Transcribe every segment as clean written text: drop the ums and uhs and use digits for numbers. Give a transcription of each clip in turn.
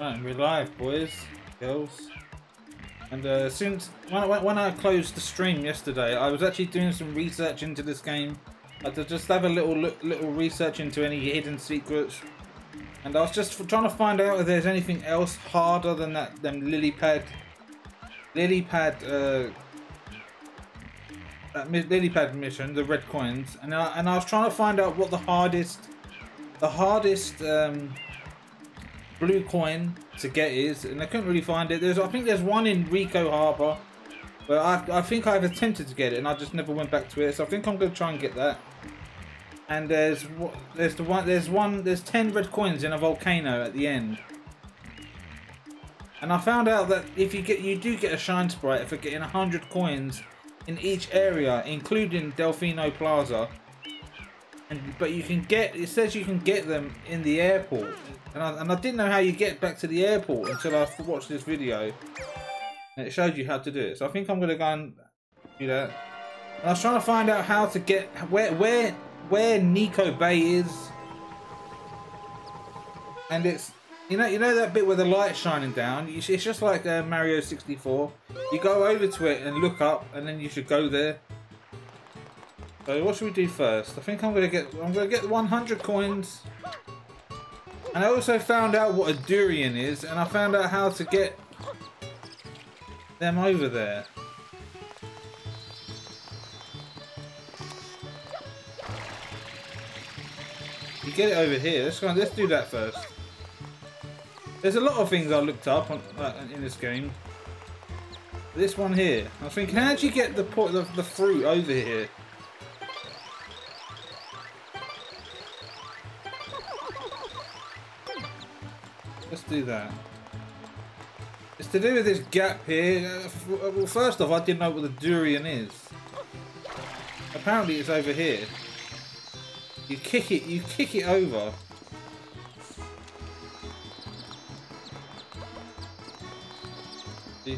Right, we're live, boys, girls. And since when I closed the stream yesterday, I was actually doing some research into this game. I had to just have a little research into any hidden secrets, and I was just trying to find out if there's anything else harder than lily pad mission, the red coins, and I was trying to find out what the hardest blue coin to get is, and I couldn't really find it. I think there's one in Rico Harbor, but I think I've attempted to get it and I just never went back to it. So I think I'm gonna try and get that. And there's 10 red coins in a volcano at the end. And I found out that if you do get a shine sprite for getting 100 coins in each area, including Delfino Plaza. But you can get, it says you can get them in the airport, and I didn't know how you get back to the airport until I watched this video, and it showed you how to do it. So I think I'm gonna go and do that. And I was trying to find out how to get where Nico Bay is, and it's you know that bit where the light's shining down. It's just like Mario 64. You go over to it and look up, and then you should go there. So what should we do first? I think I'm gonna get 100 coins, and I also found out what a durian is, and I found out how to get them over there. You get it over here. Let's do that first. There's a lot of things I looked up on in this game. This one here, I was thinking, how did you get the fruit over here? Let's do that. It's to do with this gap here. Well, first off, I didn't know what the durian is. Apparently it's over here. You kick it over. See?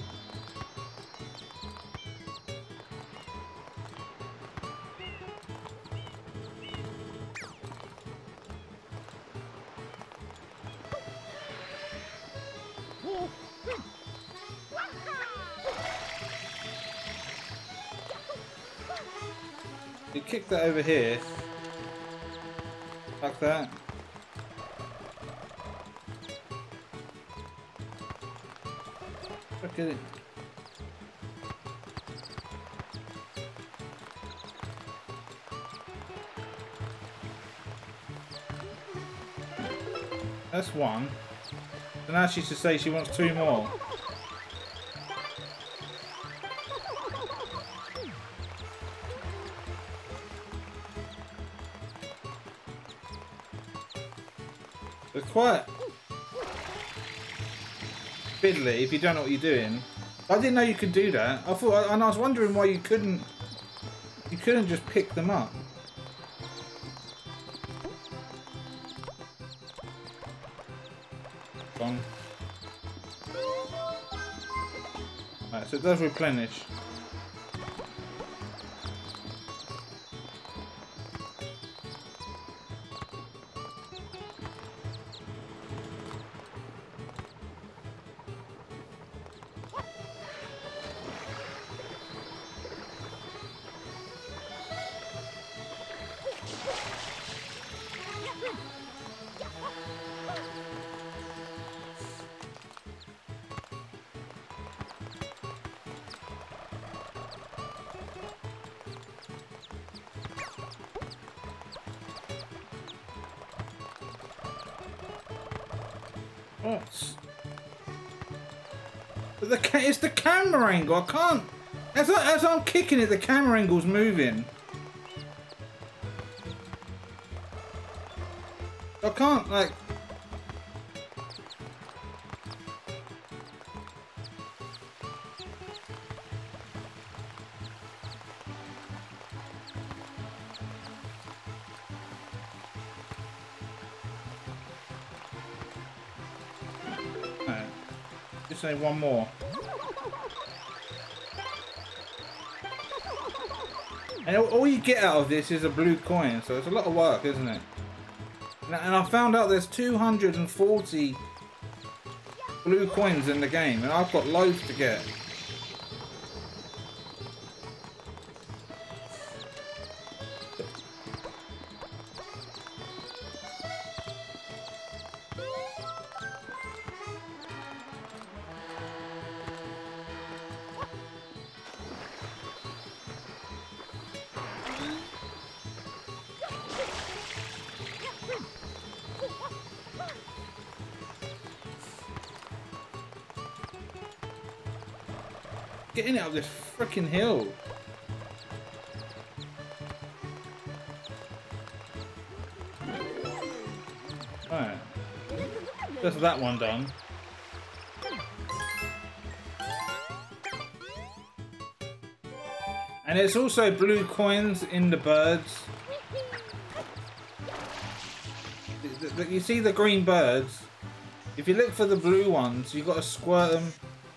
You kick that over here, like that. Look at it. That's one. So now she should say she wants 2 more. It's quite fiddly if you don't know what you're doing. I didn't know you could do that. I thought, and I was wondering why you couldn't just pick them up. Gone. Right, so it does replenish. What? But it's the camera angle. I can't. As I'm kicking it, the camera angle's moving. I can't like. Just say one more. And all you get out of this is a blue coin, so it's a lot of work, isn't it? And I found out there's 240 blue coins in the game, and I've got loads to get. Getting it up this freaking hill. Alright. Just that one done. And it's also blue coins in the birds. You see the green birds? If you look for the blue ones, you've got to squirt them.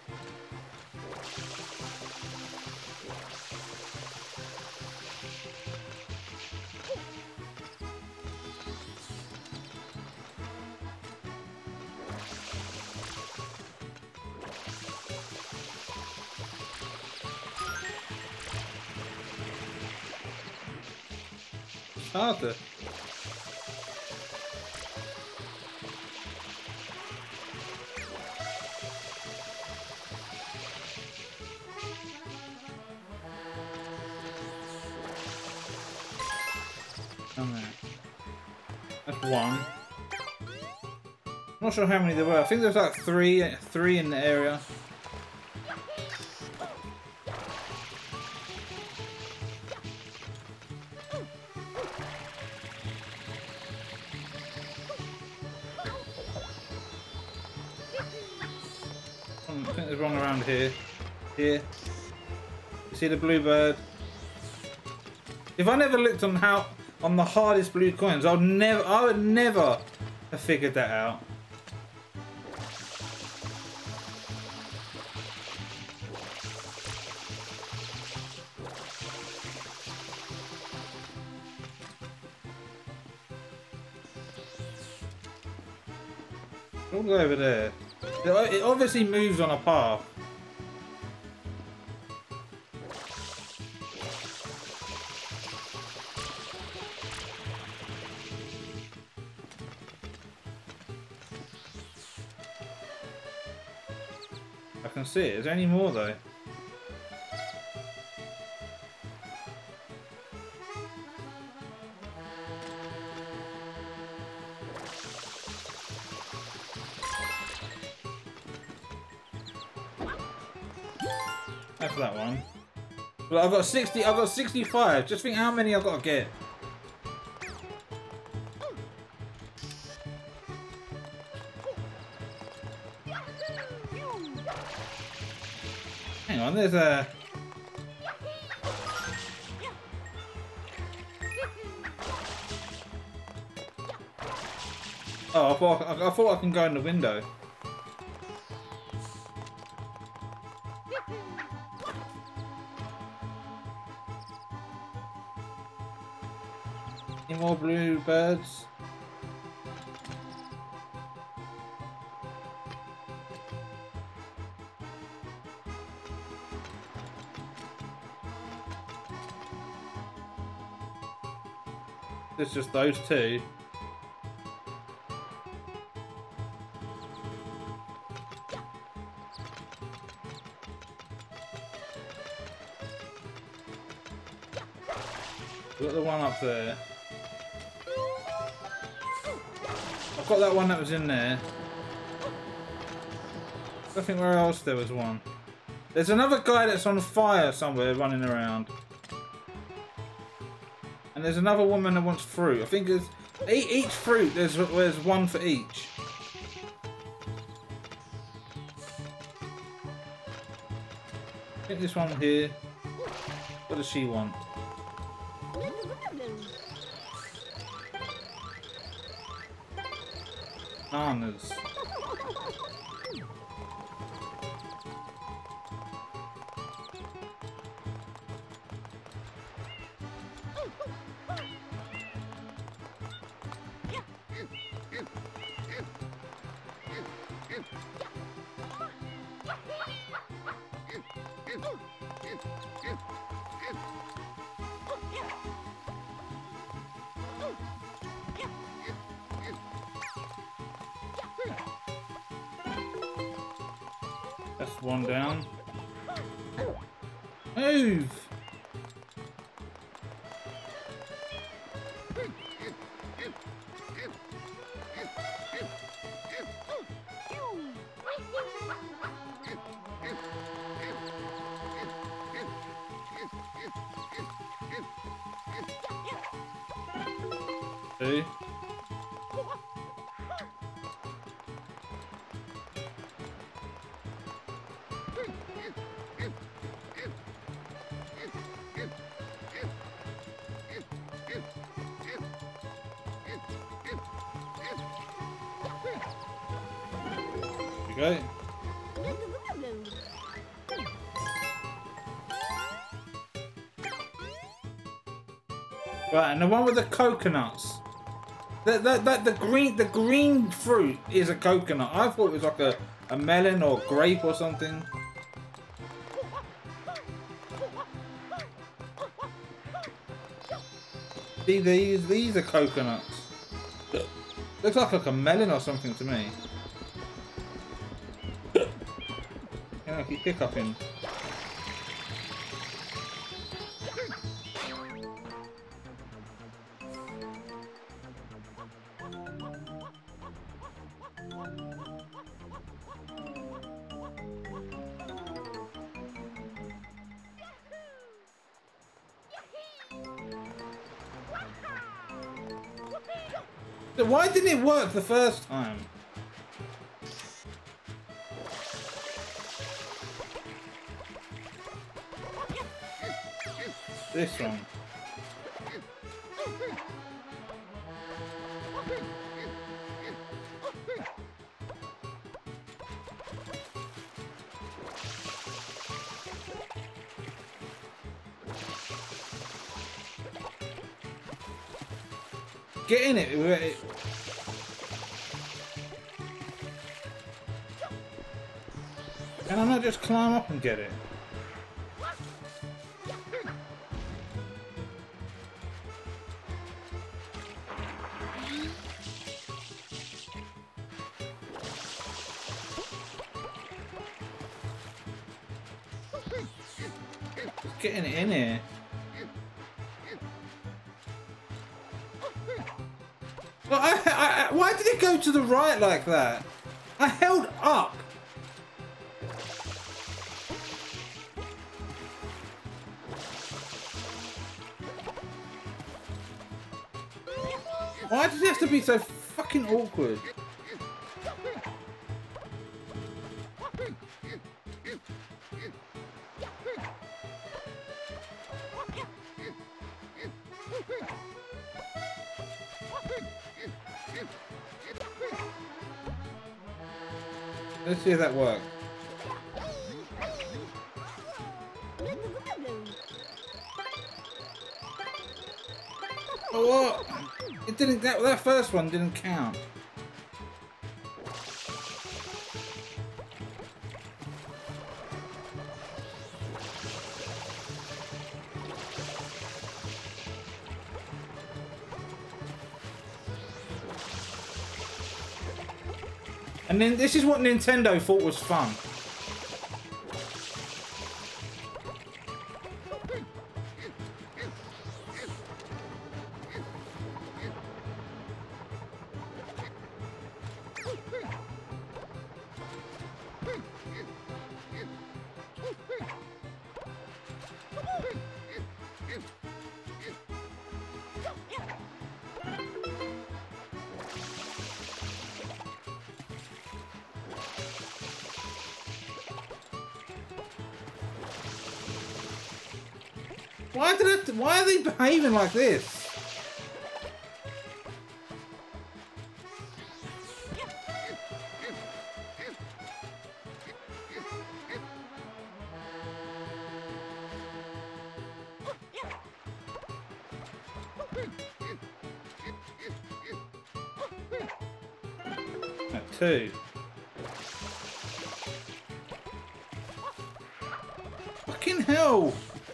Harder. Come there. That's one. I'm not sure how many there were. I think there's like three in the area. I think there's one around here. Here. You see the blue bird? If I never looked on the hardest blue coins, I would never have figured that out. All the way over there. It obviously moves on a path. I can see it. Is there any more though? That's that one. But I've got 60. I've got 65. Just think how many I've got to get. Hang on, there's a... Oh, I thought I can go in the window. Any more blue birds? There's just those two. We've got the one up there. I've got that one that was in there. I think where else there was one. There's another guy that's on fire somewhere running around. And there's another woman that wants fruit. I think there's each fruit. There's one for each. I think this one here. What does she want? Bananas. That's one down. Move! Two. There we go. Right, and the one with the coconuts. The green fruit is a coconut. I thought it was like a melon or grape or something. See, these are coconuts. Looks like a melon or something to me. You know, keep hiccuping. Why didn't it work the first time? This one. Get in it. Can I not just climb up and get it? Just getting it in here. Well, why did it go to the right like that? I held up. Why does it have to be so fucking awkward? Let's see if that works. Oh, what? It didn't. That first one didn't count. And then this is what Nintendo thought was fun. Why are they behaving like this? At 2. Fucking hell!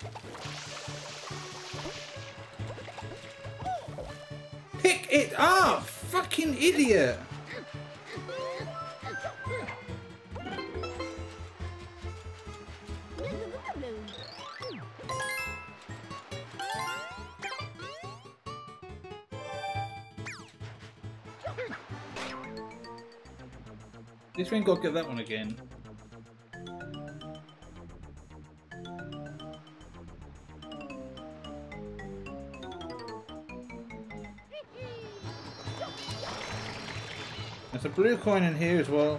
Pick it up! Fucking idiot! This thing got to get that one again. There's a blue coin in here as well.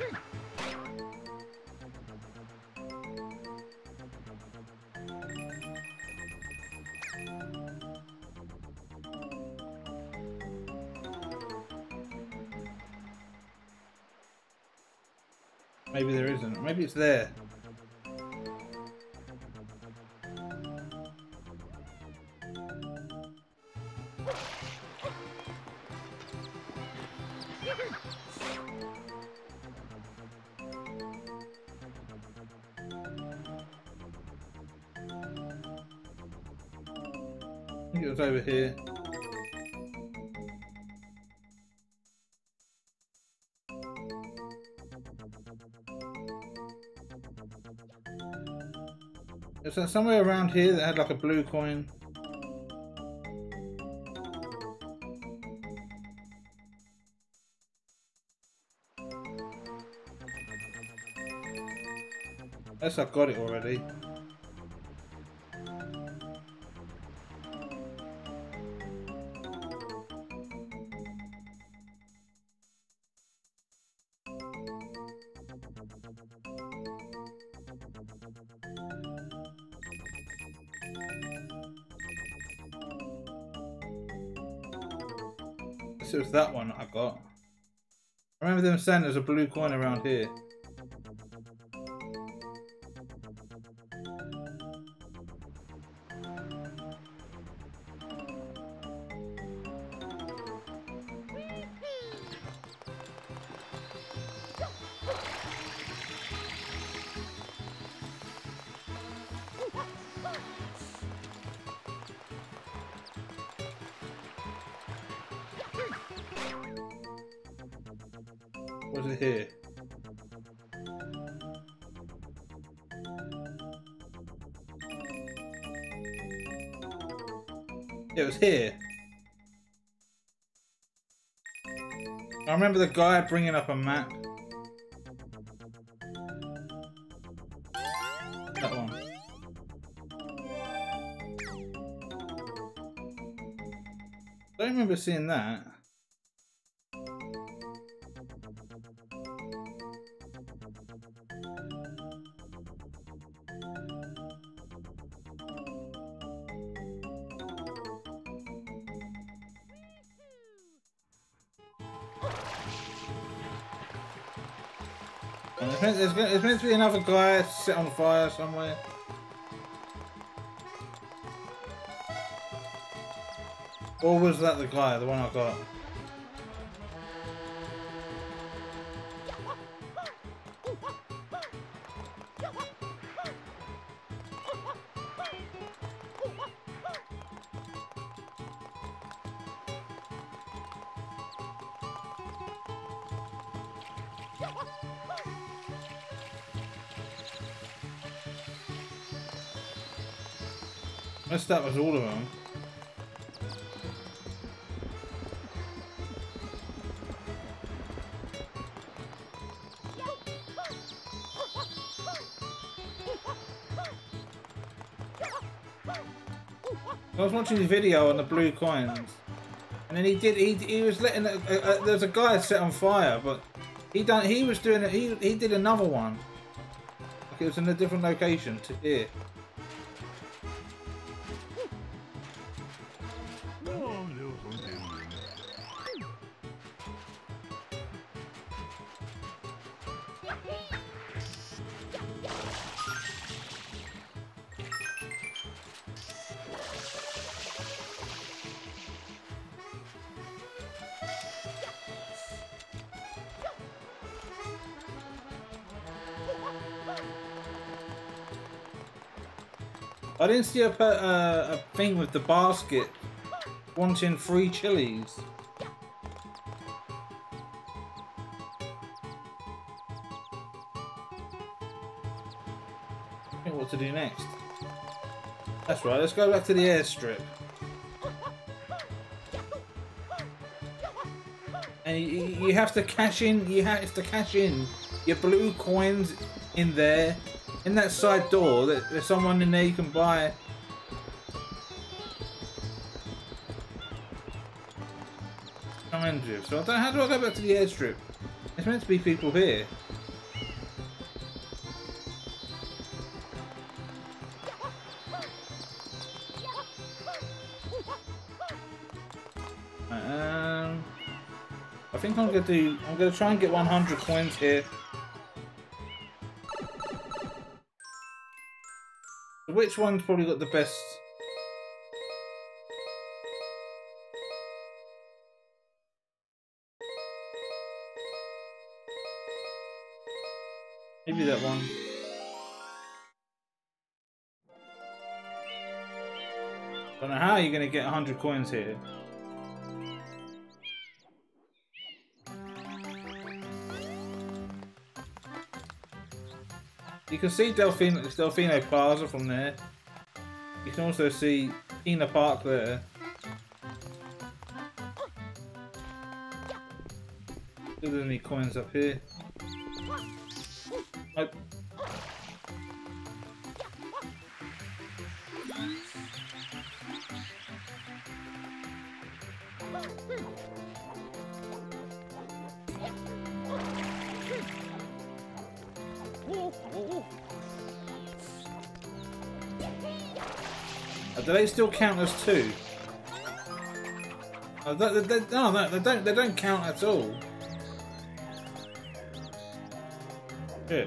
Maybe there isn't. Maybe it's there. I think it was over here. Is that somewhere around here that had like a blue coin? Yes, I've got it already. It was that one I got. I remember them saying there's a blue coin around here. Was it here? It was here. I remember the guy bringing up a map. That one. I don't remember seeing that. There's meant to be another guy set on fire somewhere. Or was that the guy, the one I got? Unless that was all of them. I was watching his video on the blue coins, and then he was letting there's a guy set on fire, but he was doing it. He did another one. Like it was in a different location to here. I didn't see a thing with the basket wanting free chilies. I think what to do next. That's right, let's go back to the airstrip. And you have to cash in. You have to cash in your blue coins in there, in that side door. There's someone in there you can buy. Kind of. So I don't know, how do I go back to the airstrip? There's meant to be people here. I think I'm gonna try and get 100 coins here. Which one's probably got the best? Maybe that one. Don't know how you're gonna get 100 coins here. You can see Delfino Plaza from there. You can also see Kena Park there. Do there any coins up here? Nope. Do they still count as two? No, they don't count at all. Good.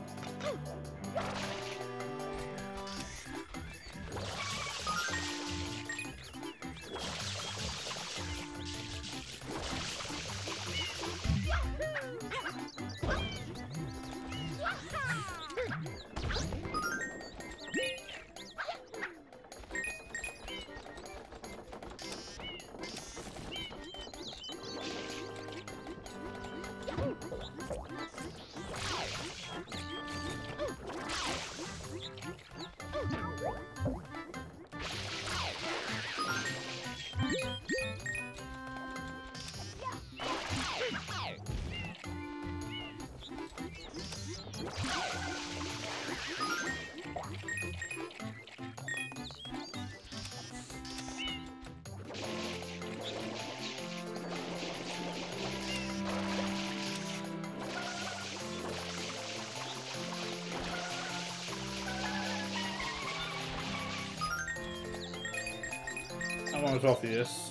That one was obvious.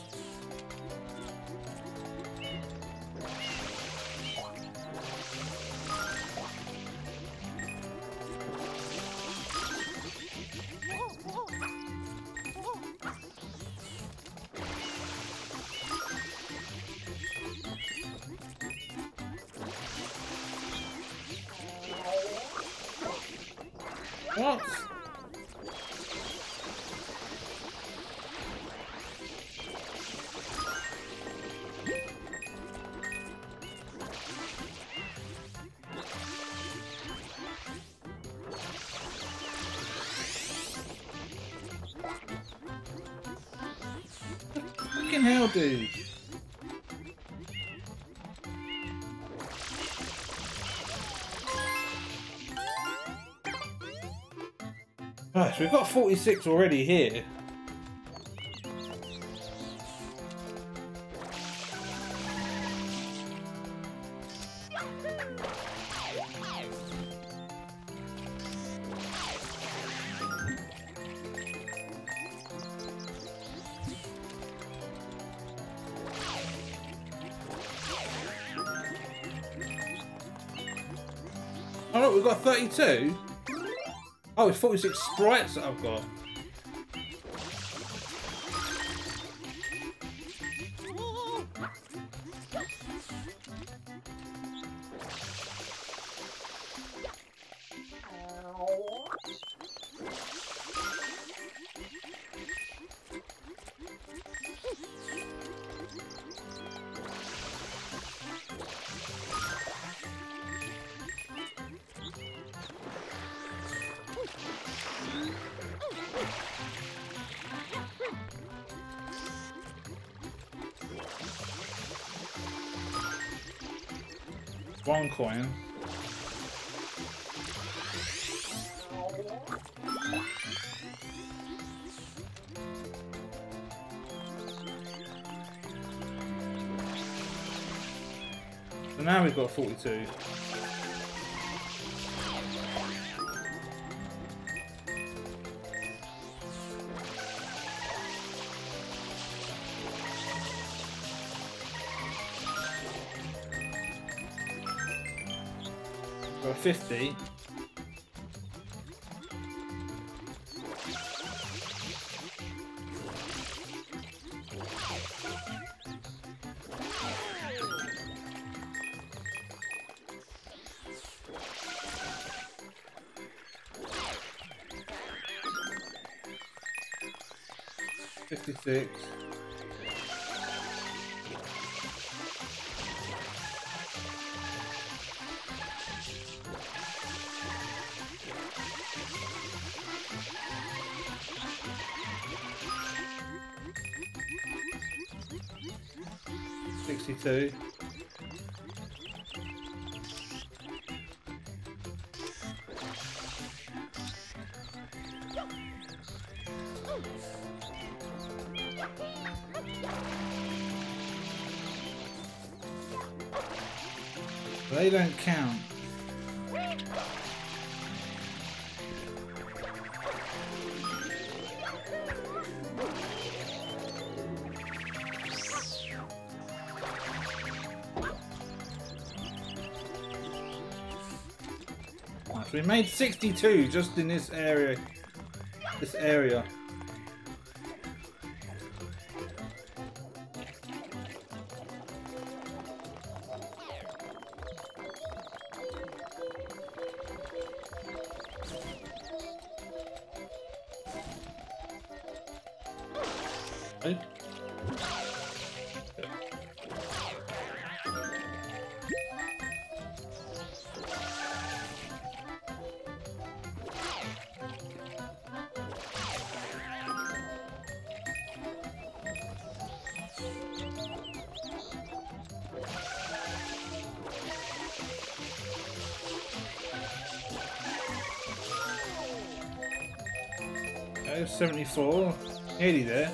What? Fucking hell, dude. Gosh, we've got 46 already here. Oh look, we've got 32. Oh, it's 46 sprites that I've got. 1 coin. So now we've got 42. Got 50. $56. $62. They don't count. Nice. We made 62 just in this area. This area. Okay. Okay, 74. Nearly there.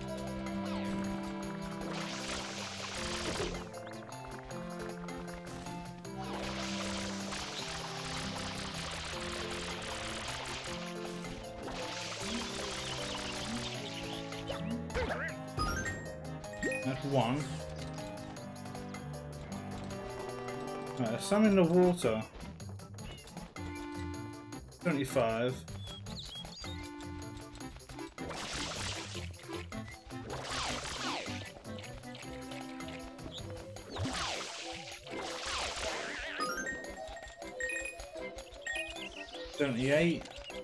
That's 1. Right, there's some in the water. 75. $78.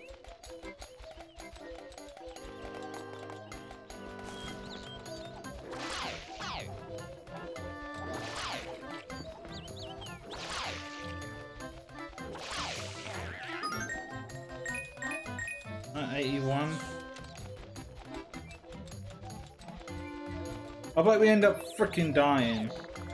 $81. I bet we end up freaking dying.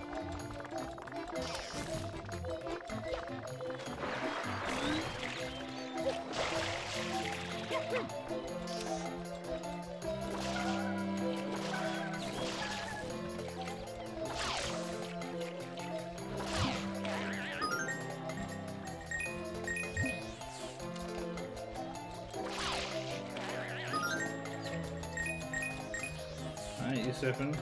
$87.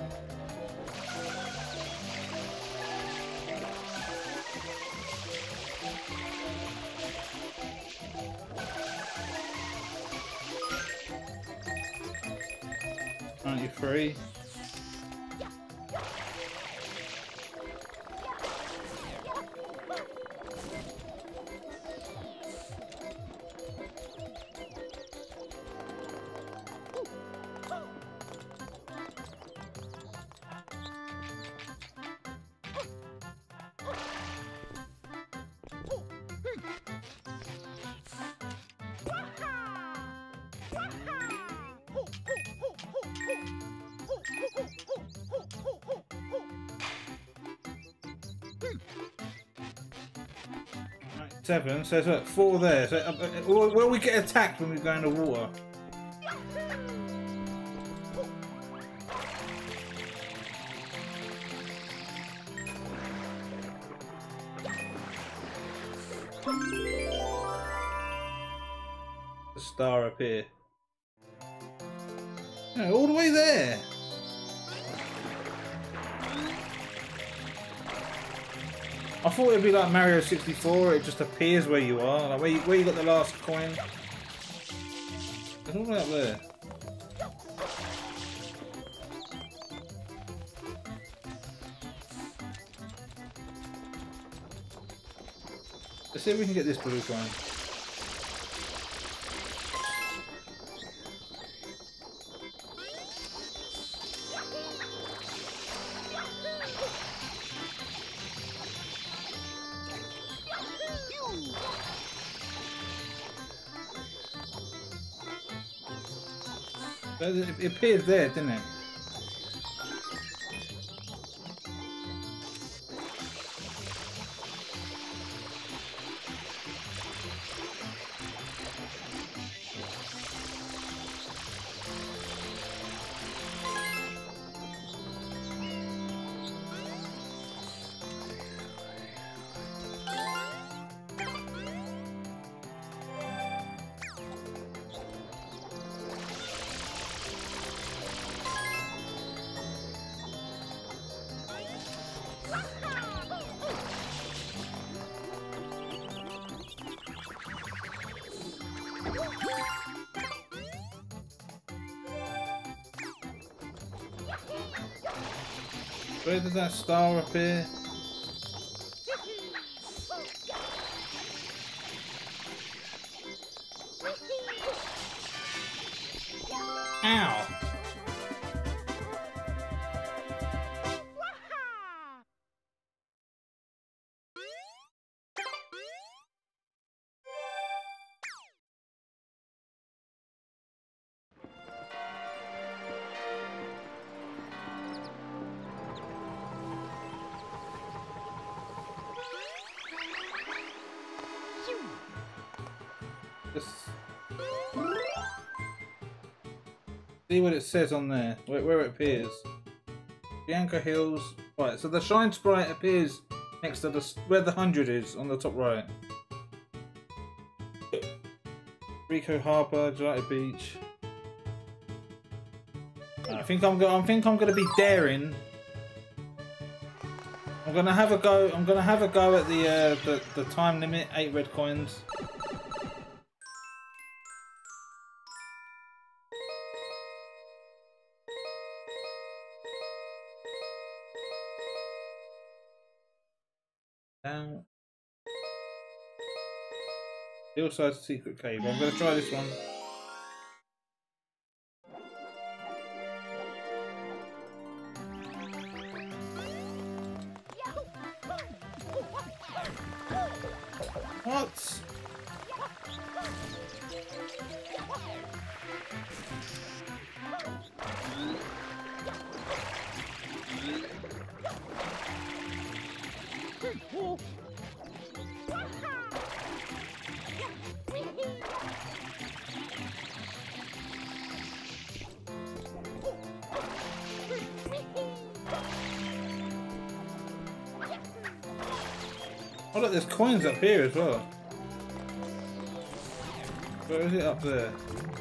$93. 7, so it's like 4 there. So will we get attacked when we go in the water? The star up here. No, all the way there. I thought it'd be like Mario 64, it just appears where you are, like where you got the last coin. It's all the way up there. Let's see if we can get this blue coin. It appeared there, didn't it? Where did that star appear? Ow! See what it says on there, where it appears. Bianca Hills. Right, so the Shine Sprite appears next to where the 100 is on the top right. Rico Harbour, Gelati Beach. I think I'm gonna be daring. I'm gonna have a go. I'm gonna have a go at the time limit, 8 red coins. Down. Hillside Secret Cave. I'm going to try this one. What? Oh look, there's coins up here as well. Where is it up there?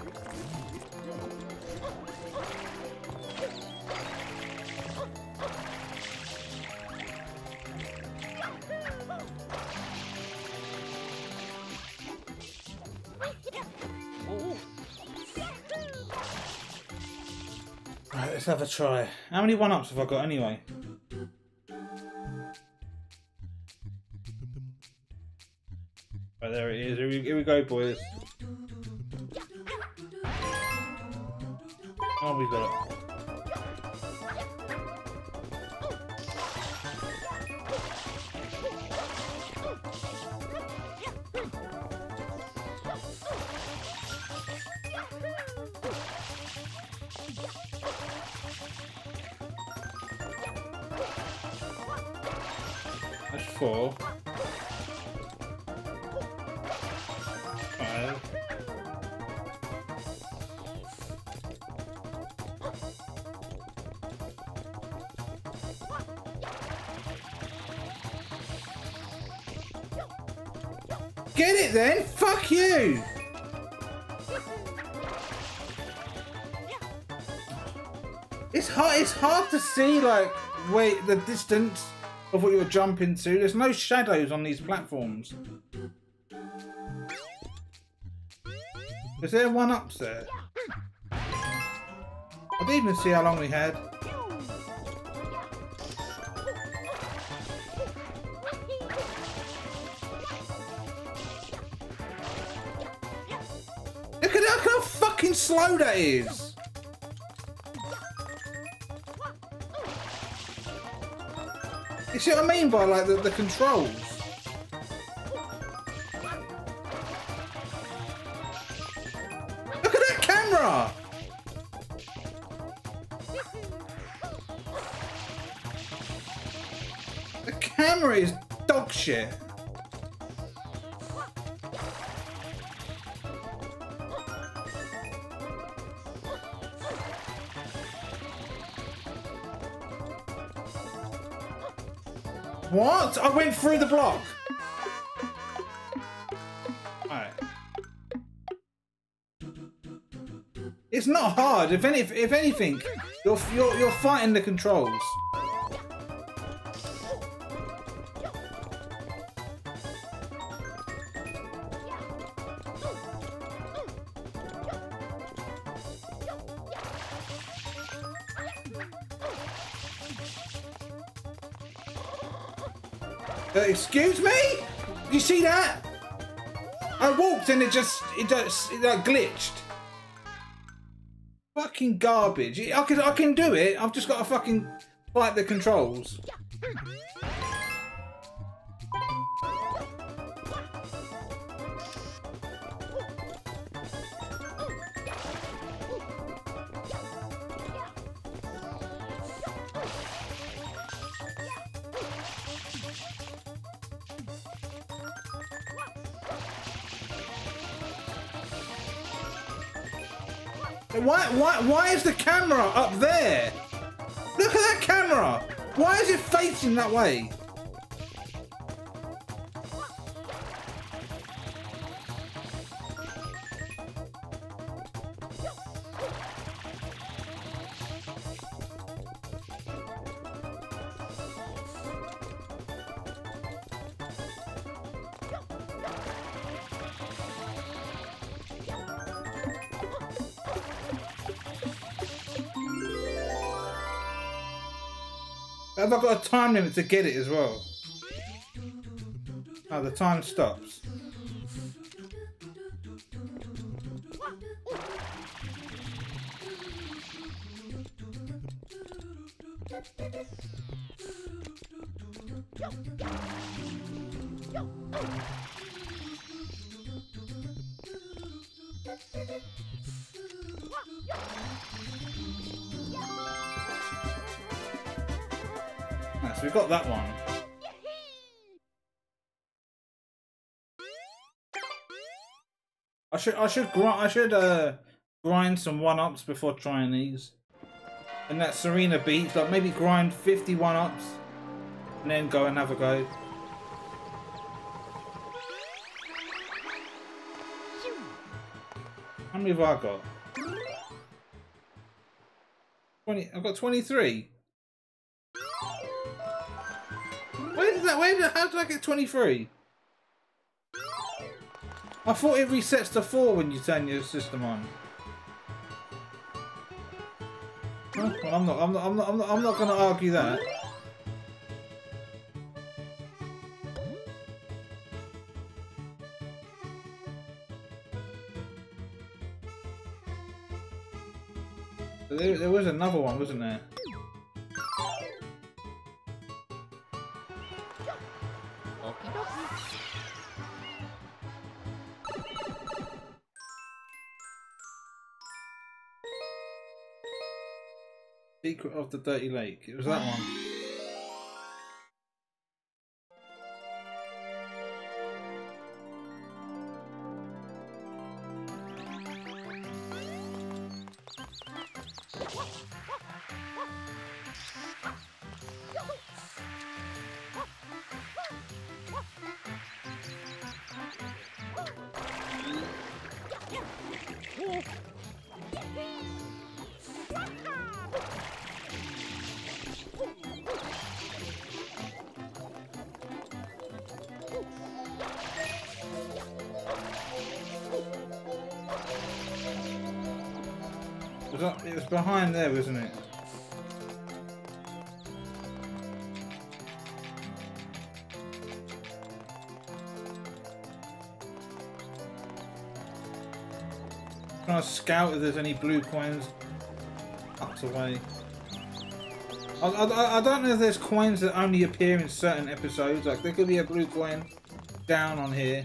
Right, let's have a try. How many 1-ups have I got anyway? Right, there it is. Here we go, boys. Oh, we got it. That's 4. go. Get it then! Fuck you! It's hard to see like wait the distance of what you're jumping to. There's no shadows on these platforms. Is there one up there? I didn't even see how long we had. Look at how fucking slow that is. You see what I mean by like the controls? Look at that camera! The camera is dog shit. What? I went through the block. Alright. It's not hard. If anything, you're fighting the controls. Excuse me? You see that? I walked and it like glitched. Fucking garbage. I can do it. I've just got to fucking fight the controls. Why is the camera up there? Look at that camera! Why is it facing that way? Have I got a time limit to get it as well? Oh, the time stops. So we got that one. I should grind some 1-ups before trying these. And that Serena Beach, like maybe grind 50 1-ups and then go and have a go. How many have I got? 20. I've got 23. How did I get 23? I thought it resets to 4 when you turn your system on. Huh? Well, I'm not going to argue that. There was another one, wasn't there? Secret of the Dirty Lake. It was that one. It was behind there, wasn't it? Trying to scout if there's any blue coins tucked away. I don't know if there's coins that only appear in certain episodes. Like there could be a blue coin down on here.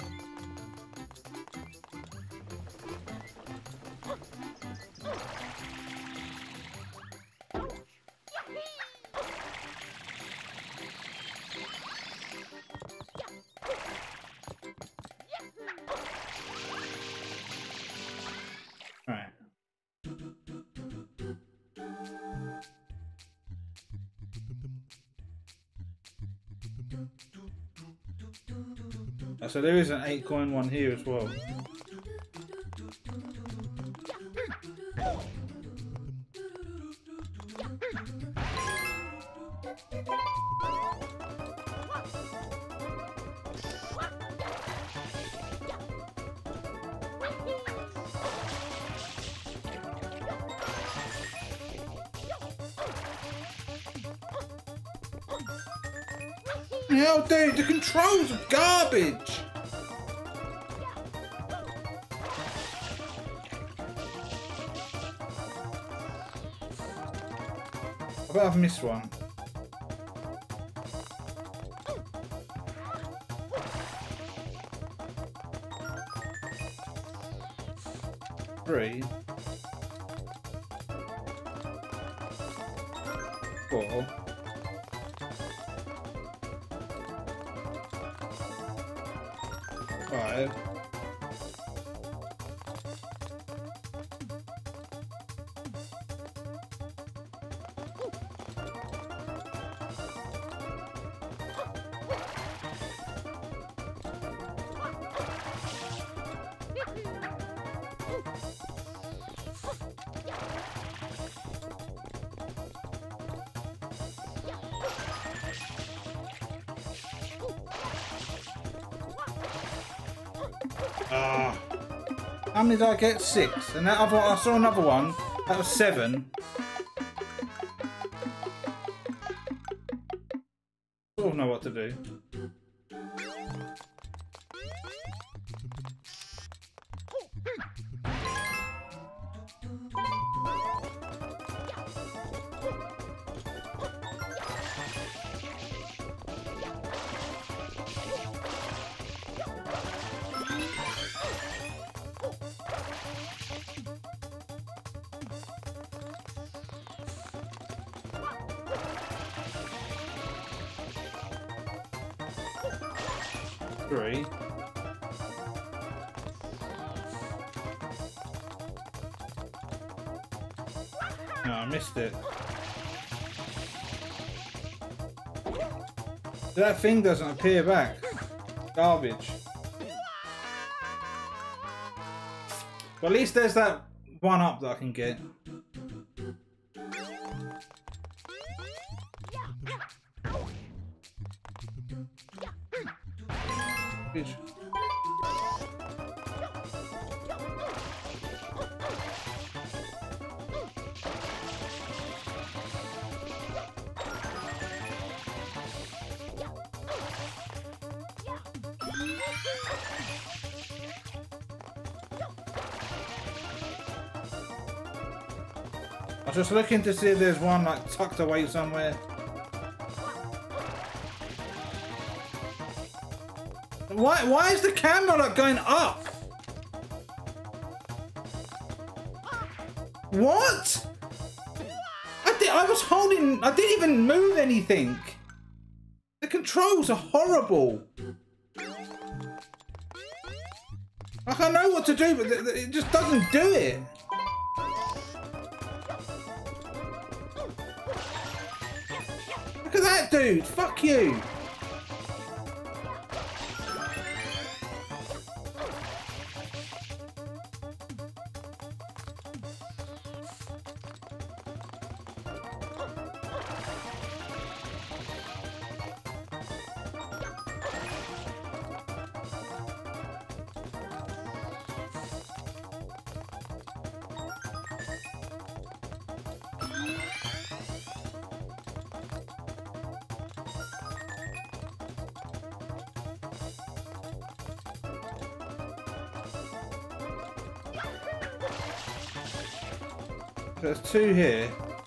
So there is an 8 coin one here as well. Hell, dude, the controls are garbage. I bet I've missed one. Three. 4. 5. 'How many did I get? 6. And that other, I saw another one. That was 7. Sort of know what to do. No, I missed it. That thing doesn't appear back. Garbage. But at least there's that one up that I can get. Good. I was just looking to see if there's one like tucked away somewhere. Why is the camera like going up? What? I was holding, I didn't even move anything. The controls are horrible. Like I know what to do, but it just doesn't do it. Look at that dude, fuck you. There's 2 here.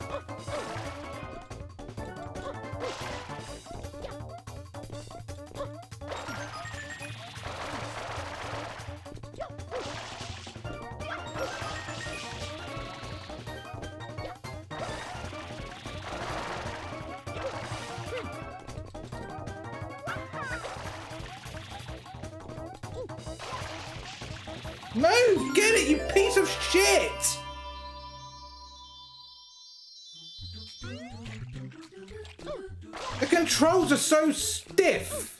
Move! Get it, you piece of shit! The controls are so stiff!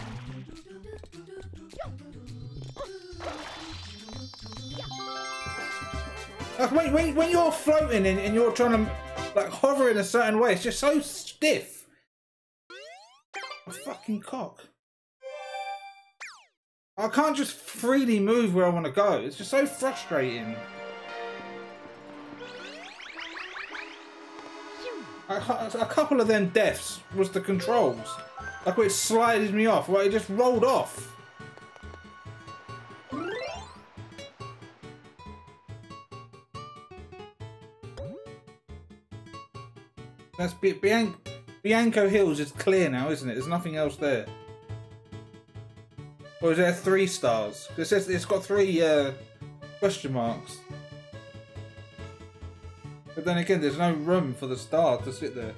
Like when you're floating and you're trying to like hover in a certain way, it's just so stiff. A fucking cock. I can't just freely move where I want to go. It's just so frustrating. A couple of them deaths was the controls. Like where it slided me off, where it just rolled off. That's Bianco Hills is clear now, isn't it? There's nothing else there. Or is there 3 stars? It says it's got 3 question marks. But then again, there's no room for the star to sit there.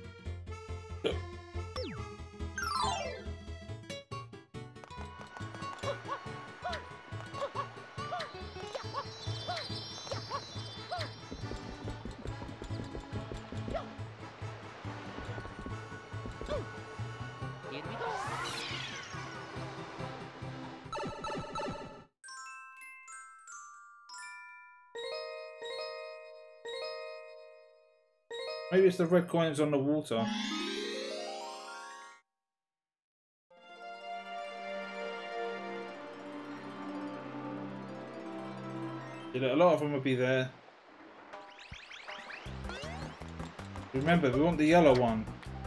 Maybe it's the red coins on the water. Yeah, a lot of them will be there. Remember, we want the yellow one.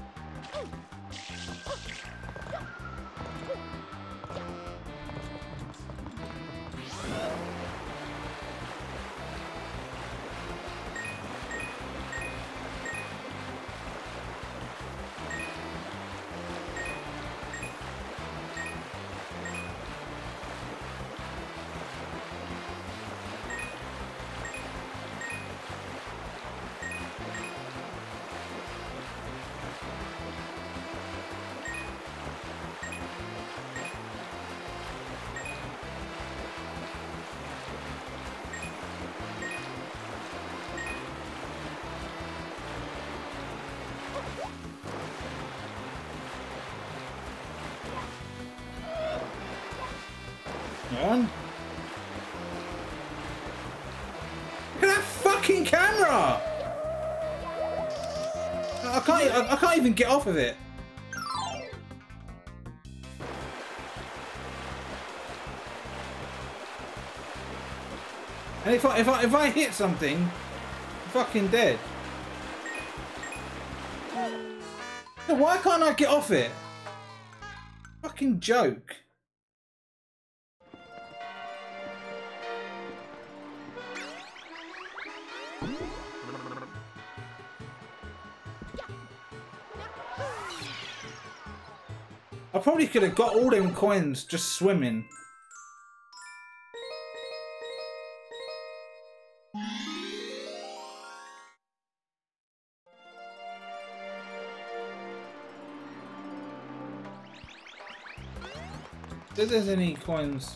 On. Look at that fucking camera! I can't even get off of it. And if I hit something, I'm fucking dead. Why can't I get off it? Fucking joke. I probably could have got all them coins just swimming. If there's any coins.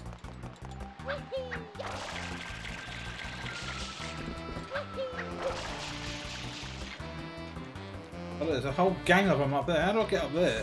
Oh, there's a whole gang of them up there. How do I get up there?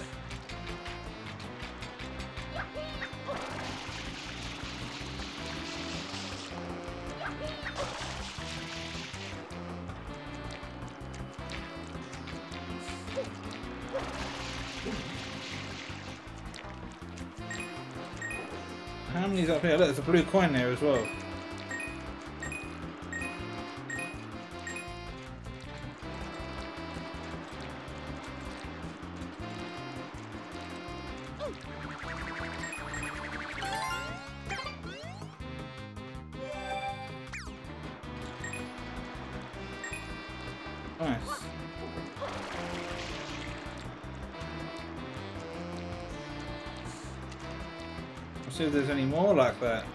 How many's up here? Look, there's a blue coin there as well. Nice. Let's see if there's any more like that.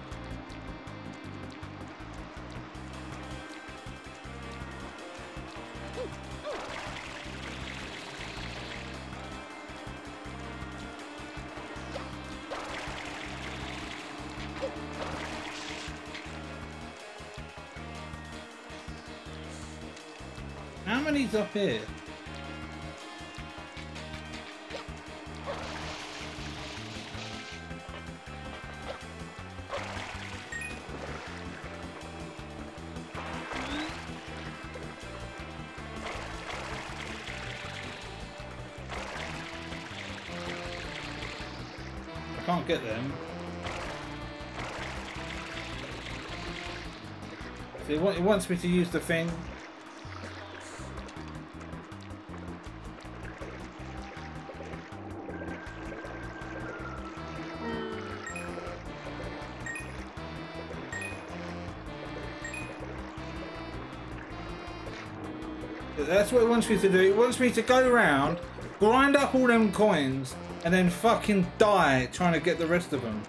How many's up here? I can't get them. See, it wants me to use the thing. That's what it wants me to do. It wants me to go around, grind up all them coins, and then fucking die trying to get the rest of them.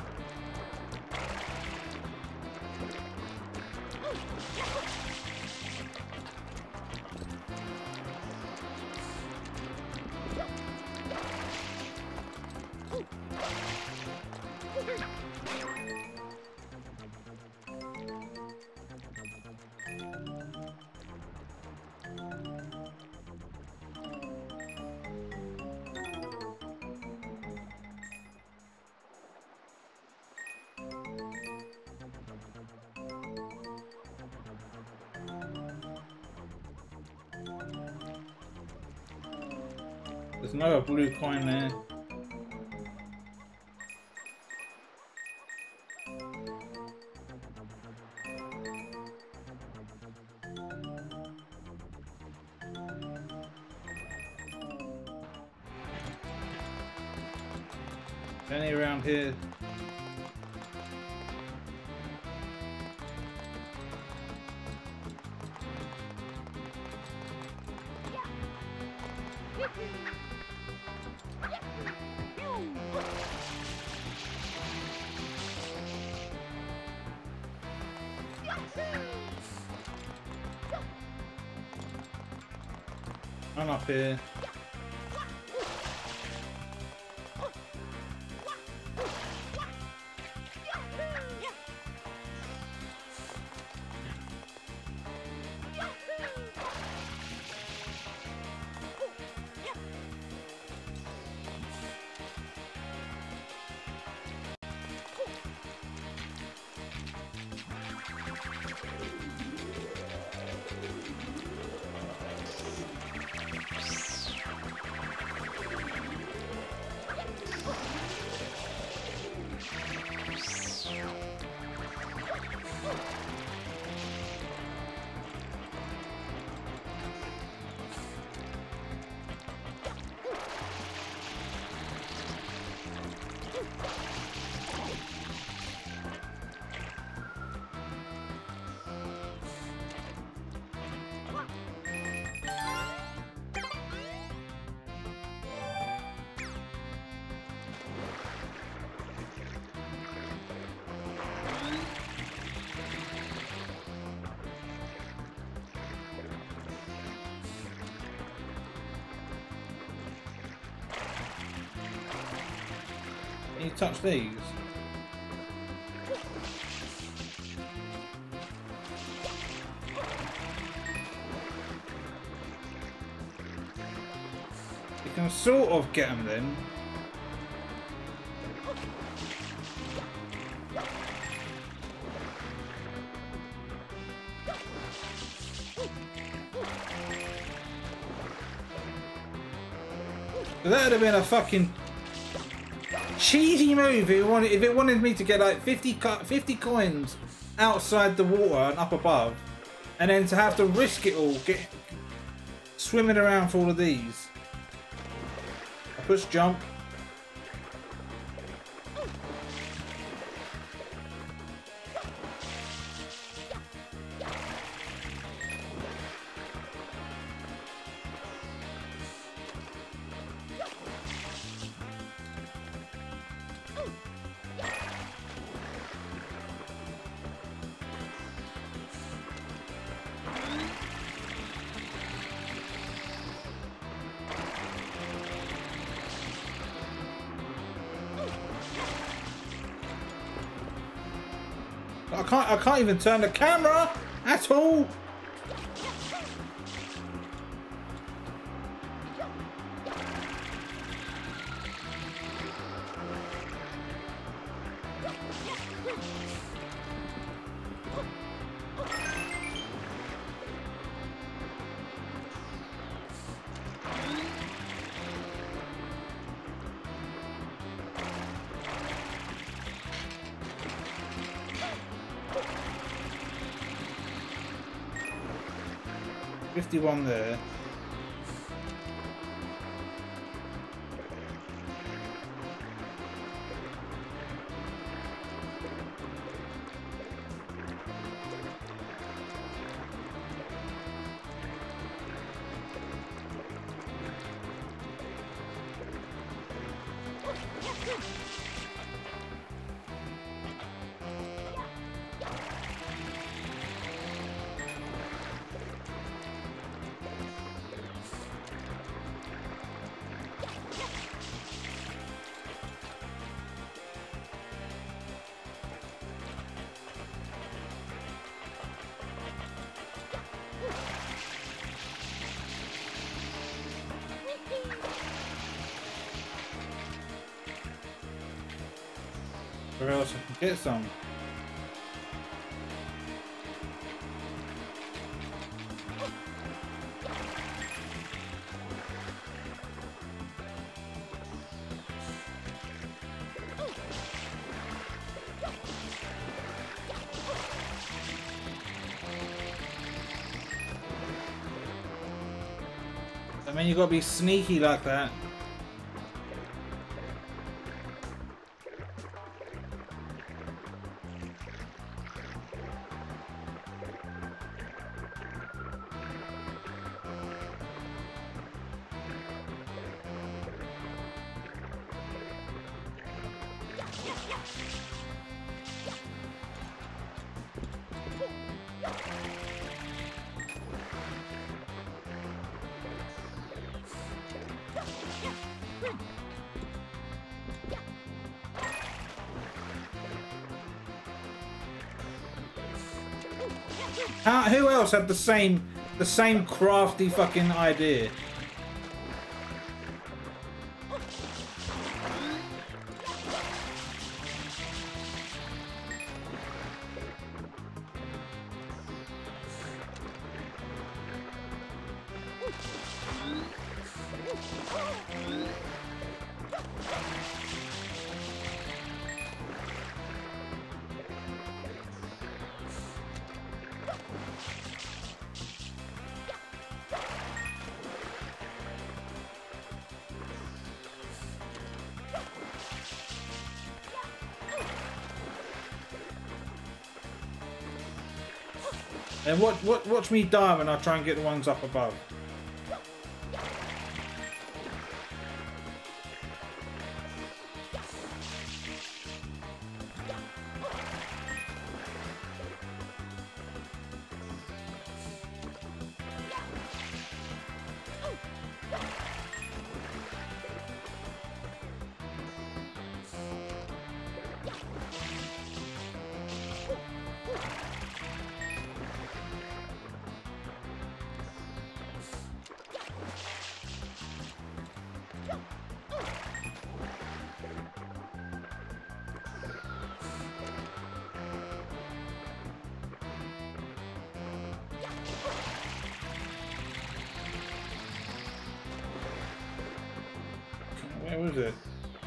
There's no blue coin there. Any around here? I'm up here. Can you touch these? You can sort of get them then. That would have been a fucking cheesy move if it wanted me to get like 50 coins outside the water and up above, and then to have to risk it all, get swimming around for all of these. I push jump. I can't even turn the camera at all. $51 there. Where else I can get some? I mean, you gotta be sneaky like that. Who else had the same crafty fucking idea? And watch me dive and I'll try and get the ones up above. Where was it?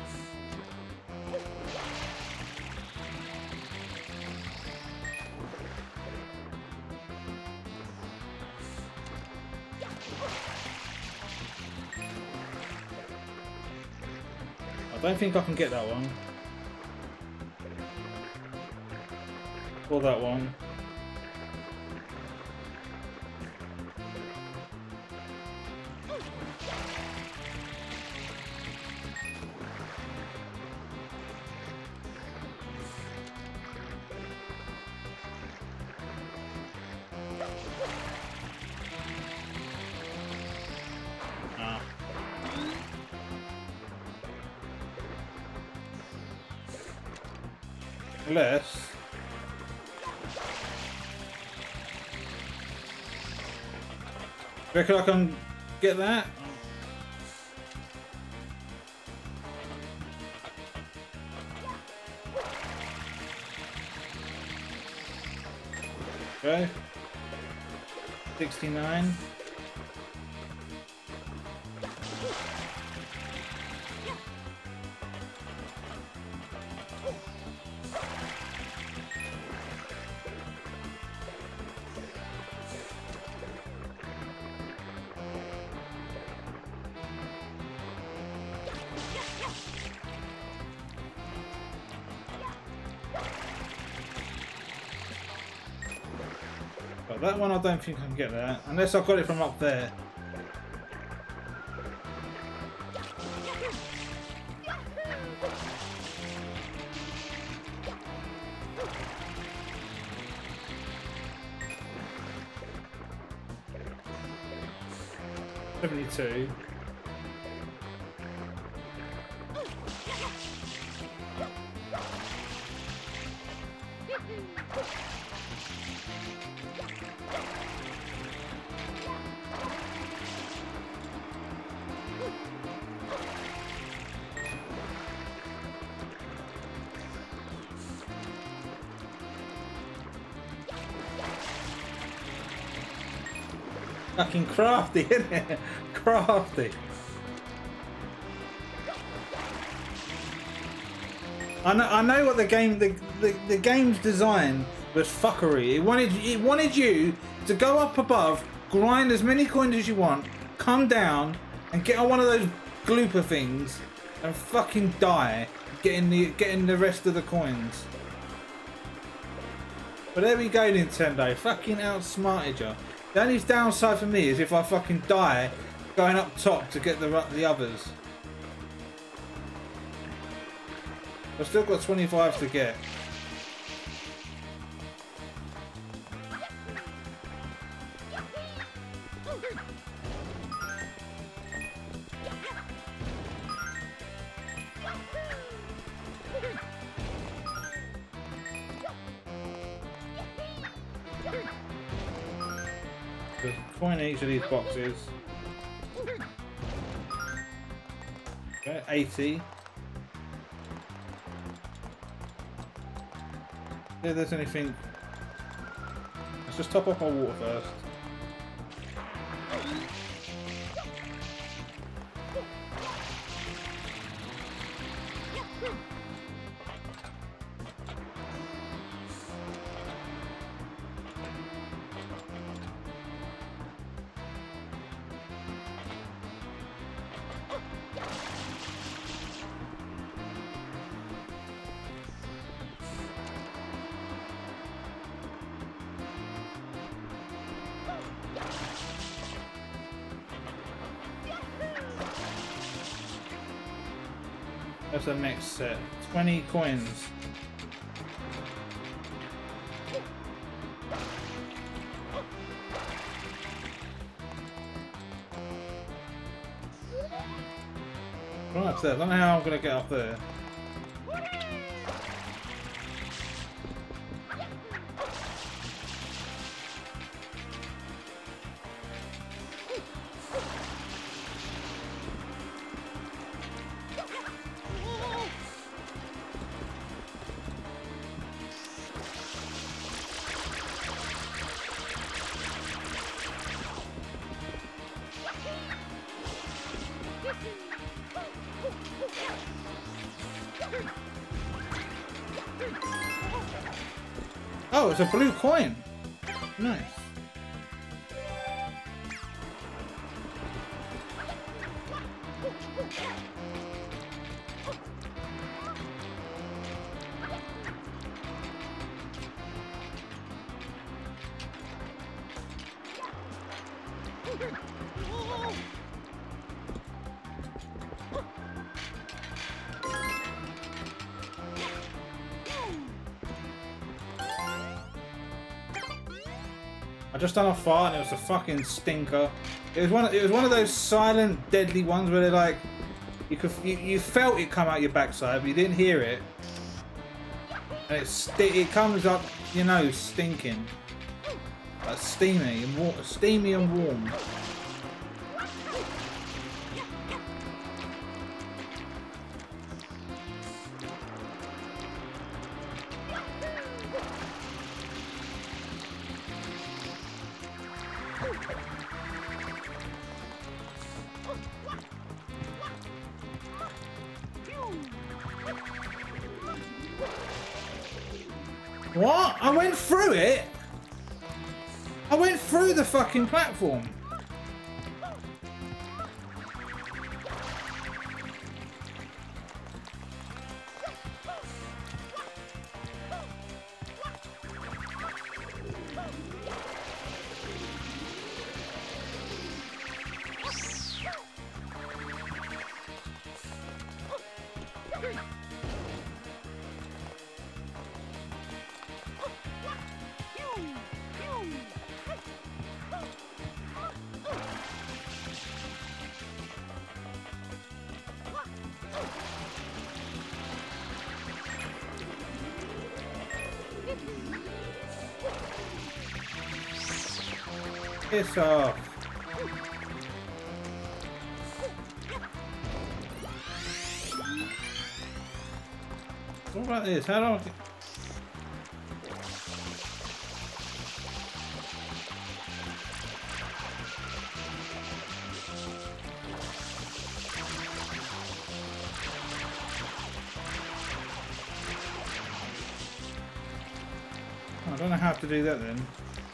I don't think I can get that one. Or that one. Unless Reckon I can get that? Okay. 69. But that one I don't think I can get there, unless I got it from up there. $72. Fucking crafty, isn't it? Crafty. I know what the game's design was fuckery. It wanted you to go up above, grind as many coins as you want, come down and get on one of those glooper things and fucking die getting the rest of the coins. But there we go, Nintendo. Fucking outsmarted you. The only downside for me is if I fucking die going up top to get the others. I've still got 25 to get. There's a coin in each of these boxes. Okay, 80. If there's anything, let's just top up our water first. That's the next set. 20 coins. Right, so I don't know how I'm going to get up there. Oh, it's a blue coin. Nice. I just done a fart and it was a fucking stinker. It was one of those silent, deadly ones where they're like, you felt it come out your backside, but you didn't hear it, and it comes up, you know, stinking, like steamy and warm. What? I went through it? I went through the fucking platform. Piss off. What about this? How do I... I don't know how to do that then.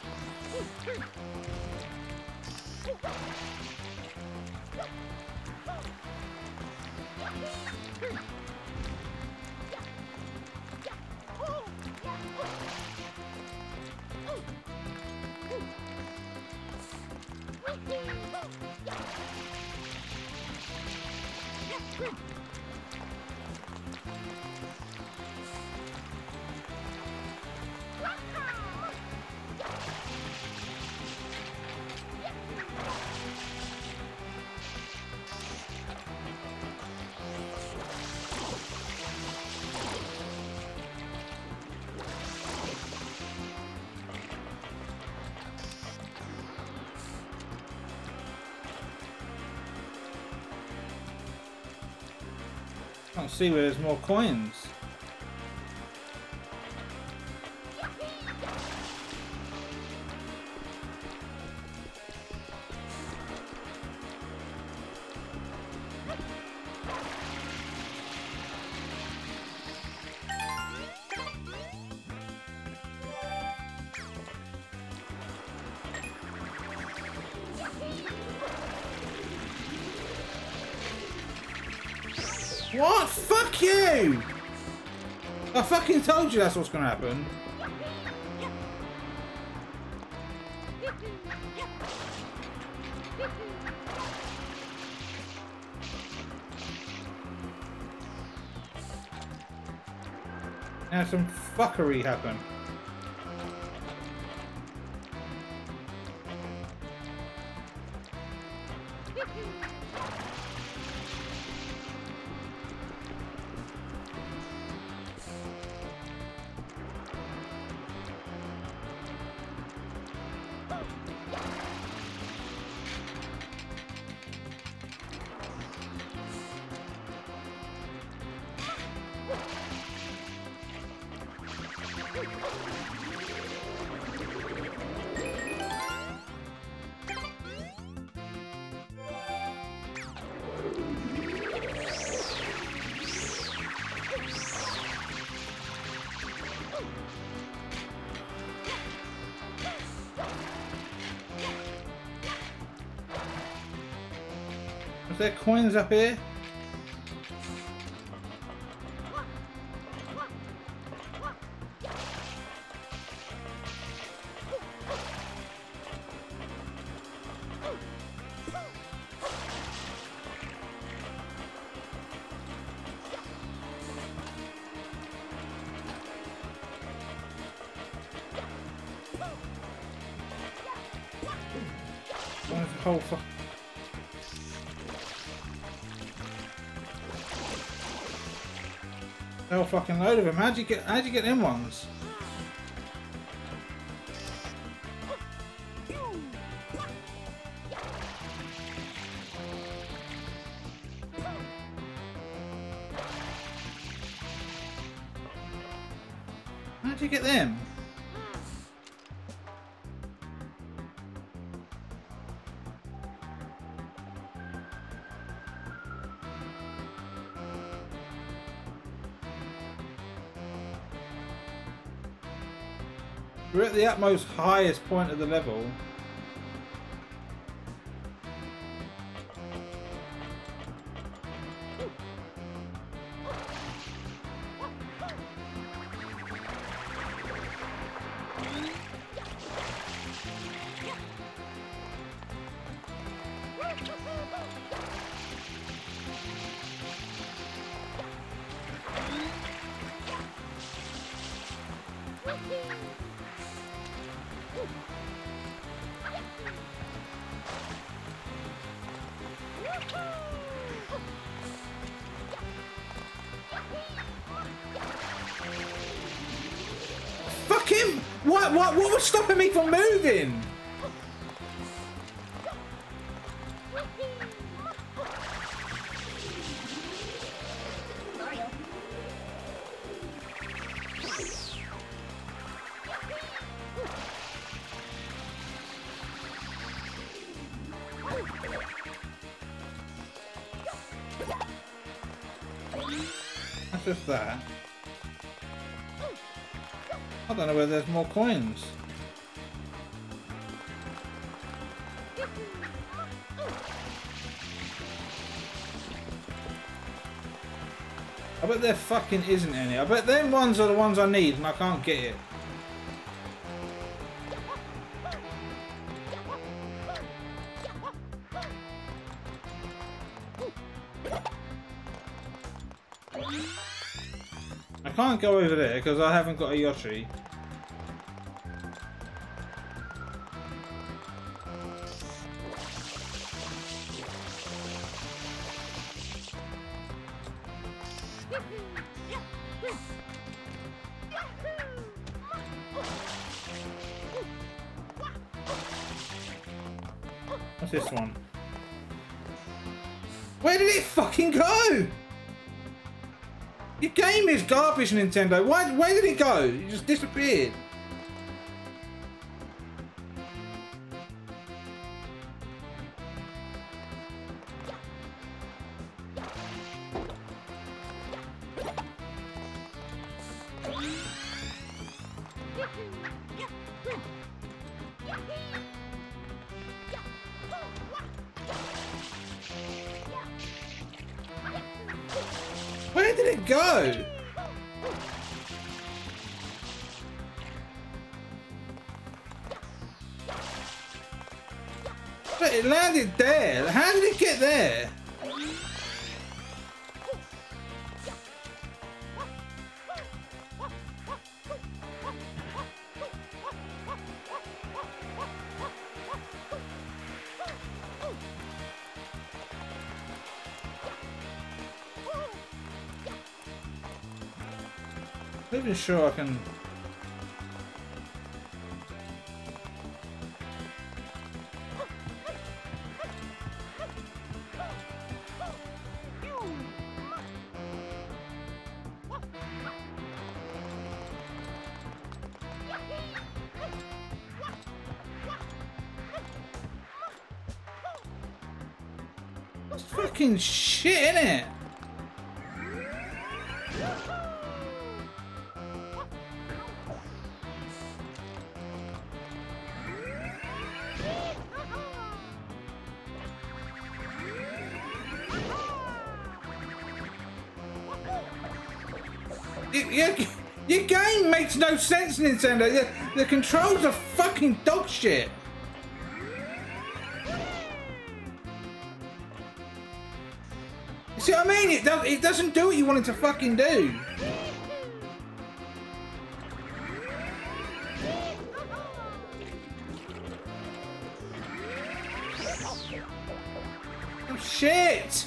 Can't see where there's more coins. What? Fuck you! I fucking told you that's what's gonna happen. Now some fuckery happened. Is there coins up here? Where's the whole fuck? Hell fucking load of them. How'd you get them ones? How'd you get them? We're at the utmost highest point of the level. Fuck him! What was stopping me from moving? That's just that. I don't know where there's more coins. I bet there fucking isn't any. I bet them ones are the ones I need and I can't get it. I can't go over there because I haven't got a Yoshi. What's this one? Where did it fucking go? Your game is garbage, Nintendo. Where did it go? It just disappeared. Where did it go? But it landed there. How did it get there? I'm not even sure I can. That's fucking shit, innit? Your game makes no sense, Nintendo. The controls are fucking dog shit. You see what I mean? It doesn't do what you want it to fucking do. Oh shit!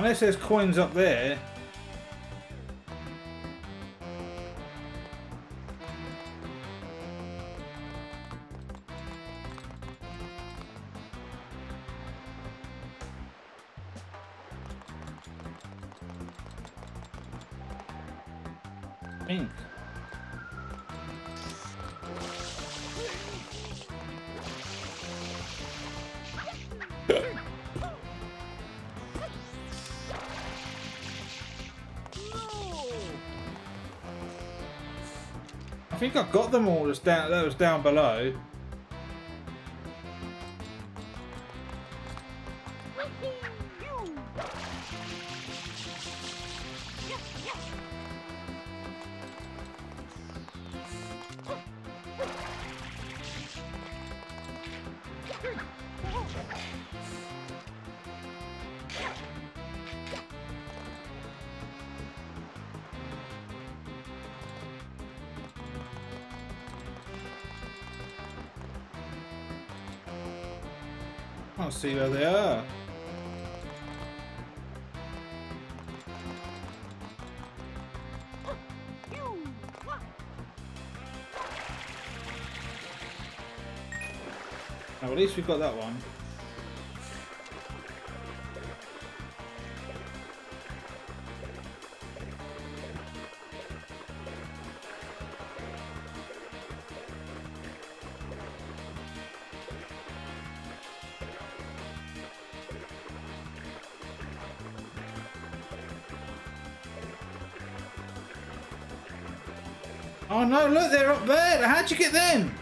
Unless there's coins up there. Pink. I think I got them all that was down below. I'll see where they are. Oh, at least we've got that one. Oh no, look, they're up there! How'd you get them?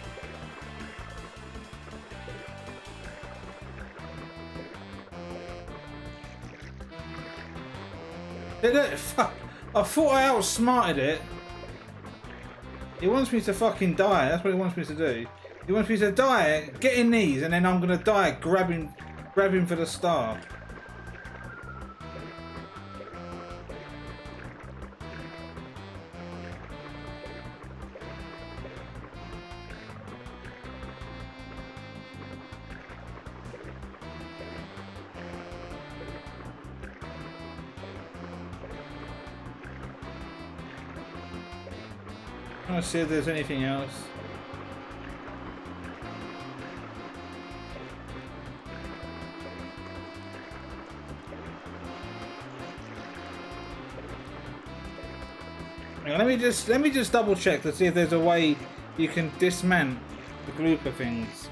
Fuck. I thought I outsmarted it. He wants me to fucking die, that's what he wants me to do. He wants me to die, get in these, and then I'm gonna die grabbing for the star. I'm trying to see if there's anything else. Hang on, let me just double check to see if there's a way you can dismount the glooper things.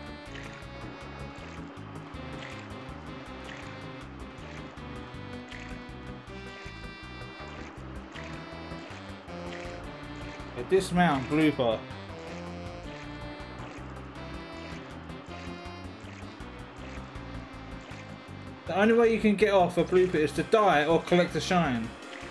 Dismount blooper. The only way you can get off a blooper is to die or collect a shine.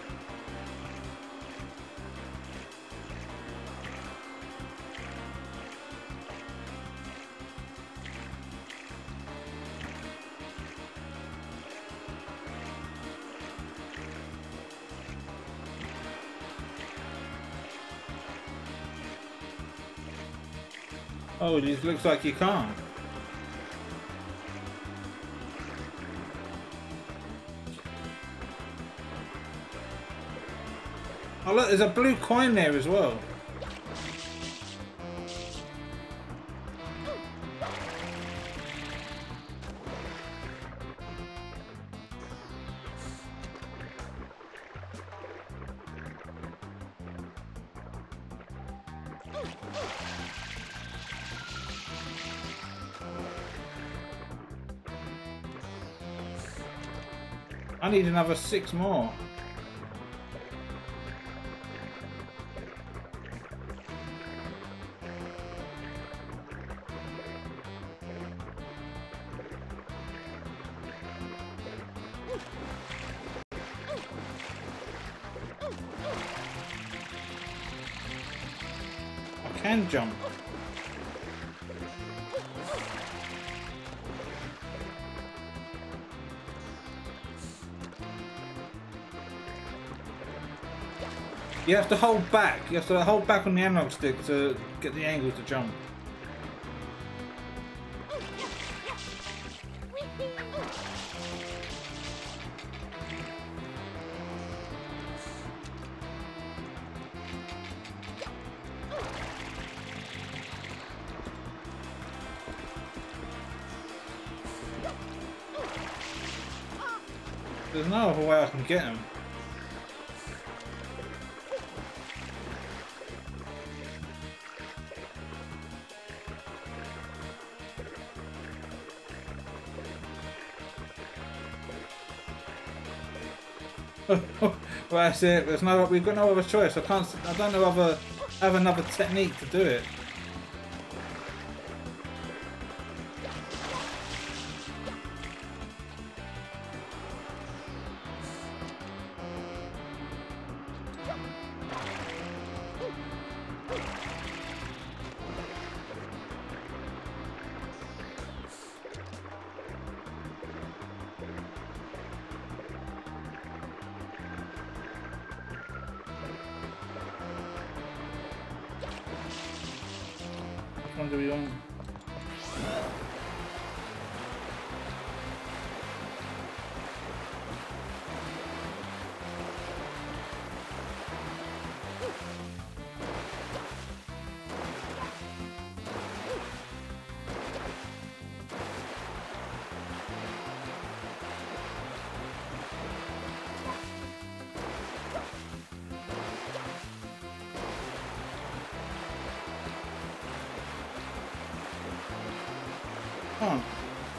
Oh, it looks like you can't. Oh look, there's a blue coin there as well. I need another 6 more. I can jump. You have to hold back. You have to hold back on the analog stick to get the angle to jump. There's no other way I can get him. Well, that's it. There's no. We've got no other choice. I can't. I don't know have another technique to do it. Which one do we want? Come on.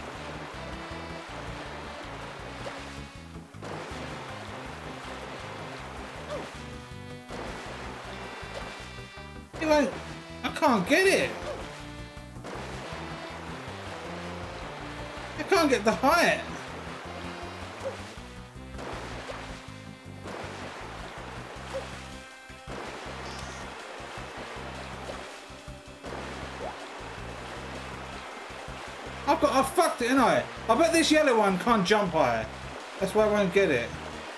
You won't. I can't get it. I can't get the height. I fucked it, didn't I? I bet this yellow one can't jump high. That's why I won't get it.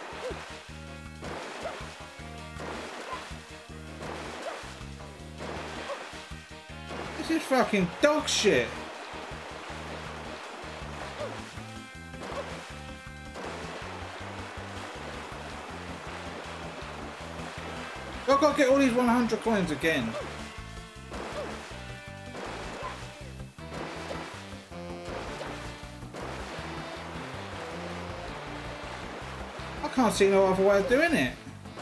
This is fucking dog shit. I've got to get all these 100 coins again. I can't see no other way of doing it.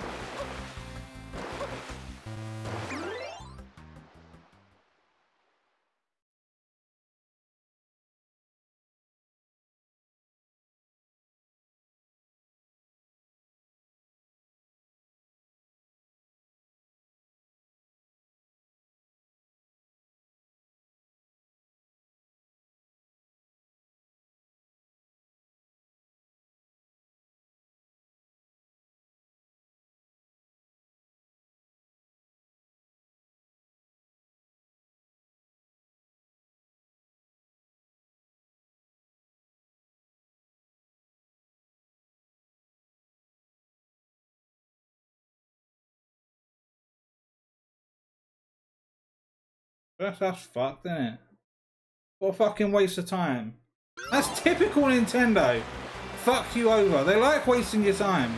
That's fucked, isn't it? What a fucking waste of time. That's typical Nintendo. Fuck you over. They like wasting your time.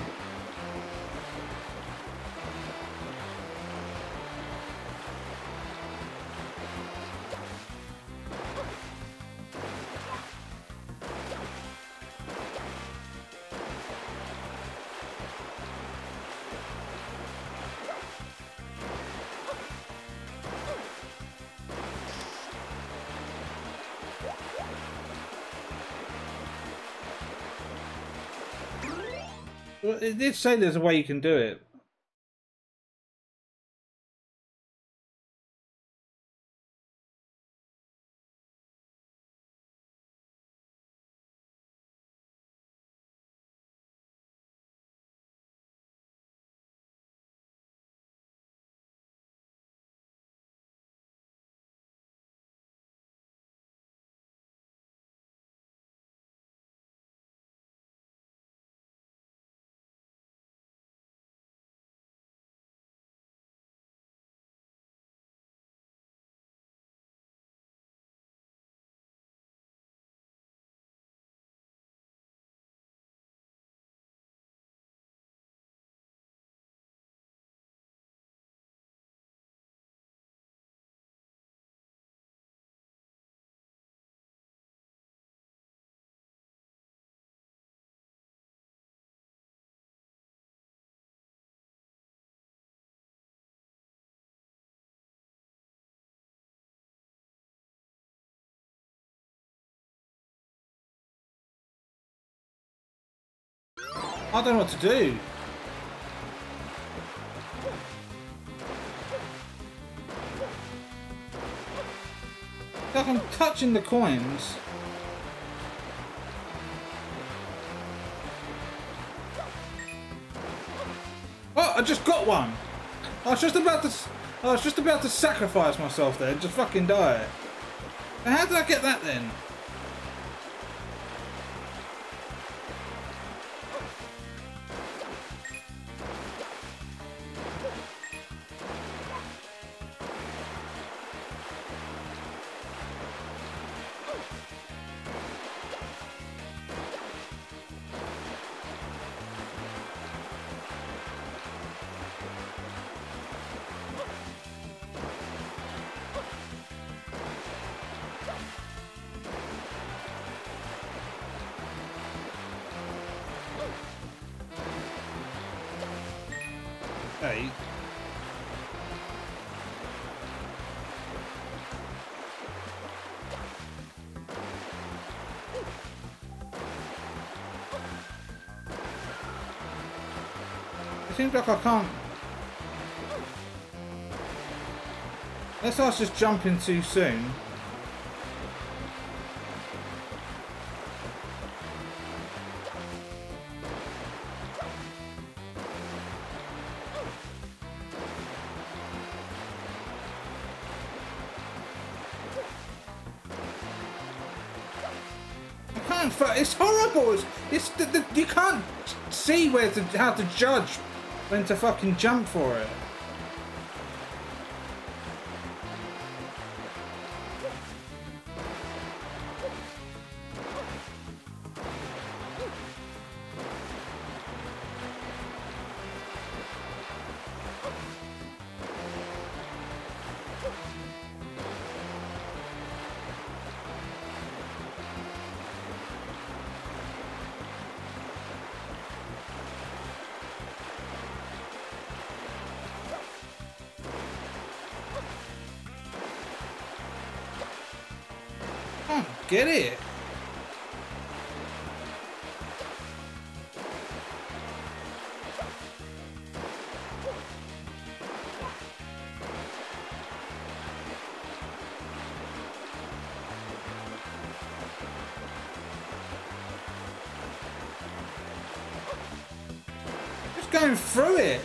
Well, it did say there's a way you can do it. I don't know what to do. Like I'm touching the coins. Oh, I just got one. I was just about to sacrifice myself there and just fucking die. And how did I get that then? Hey. It seems like I can't. Unless I was just jumping too soon. It's horrible. You can't see how to judge when to fucking jump for it. Get it? Just going through it.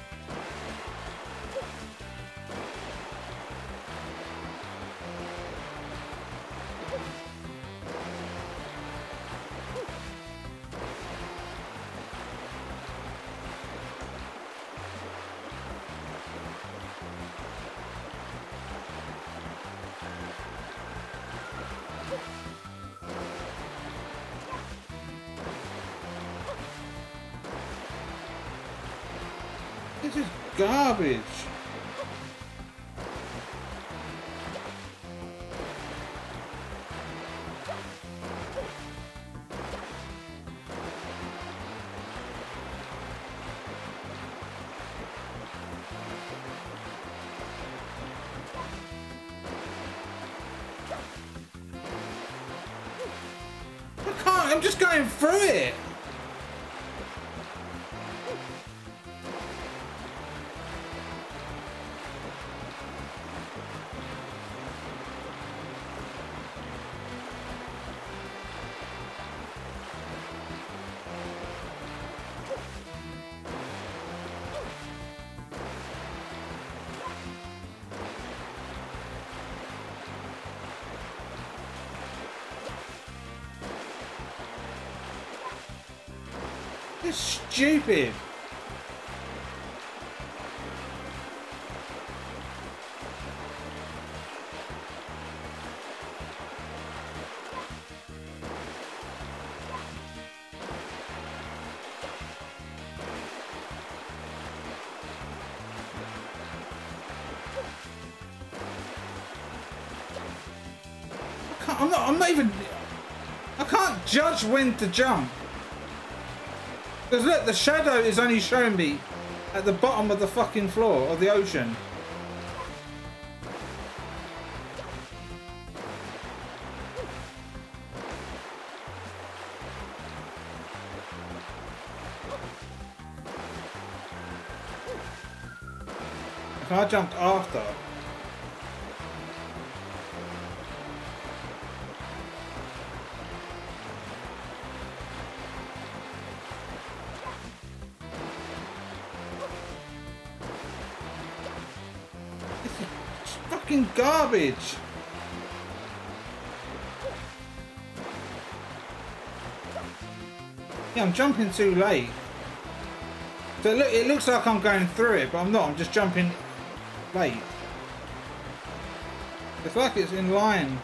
This is garbage. I can't, I'm just going through it. It's stupid. I'm not even. I can't judge when to jump. Because look, the shadow is only showing me at the bottom of the fucking floor of the ocean. So I jumped after. This is fucking garbage. Yeah, I'm jumping too late. So it looks like I'm going through it, but I'm not. I'm just jumping late. It's like it's in line.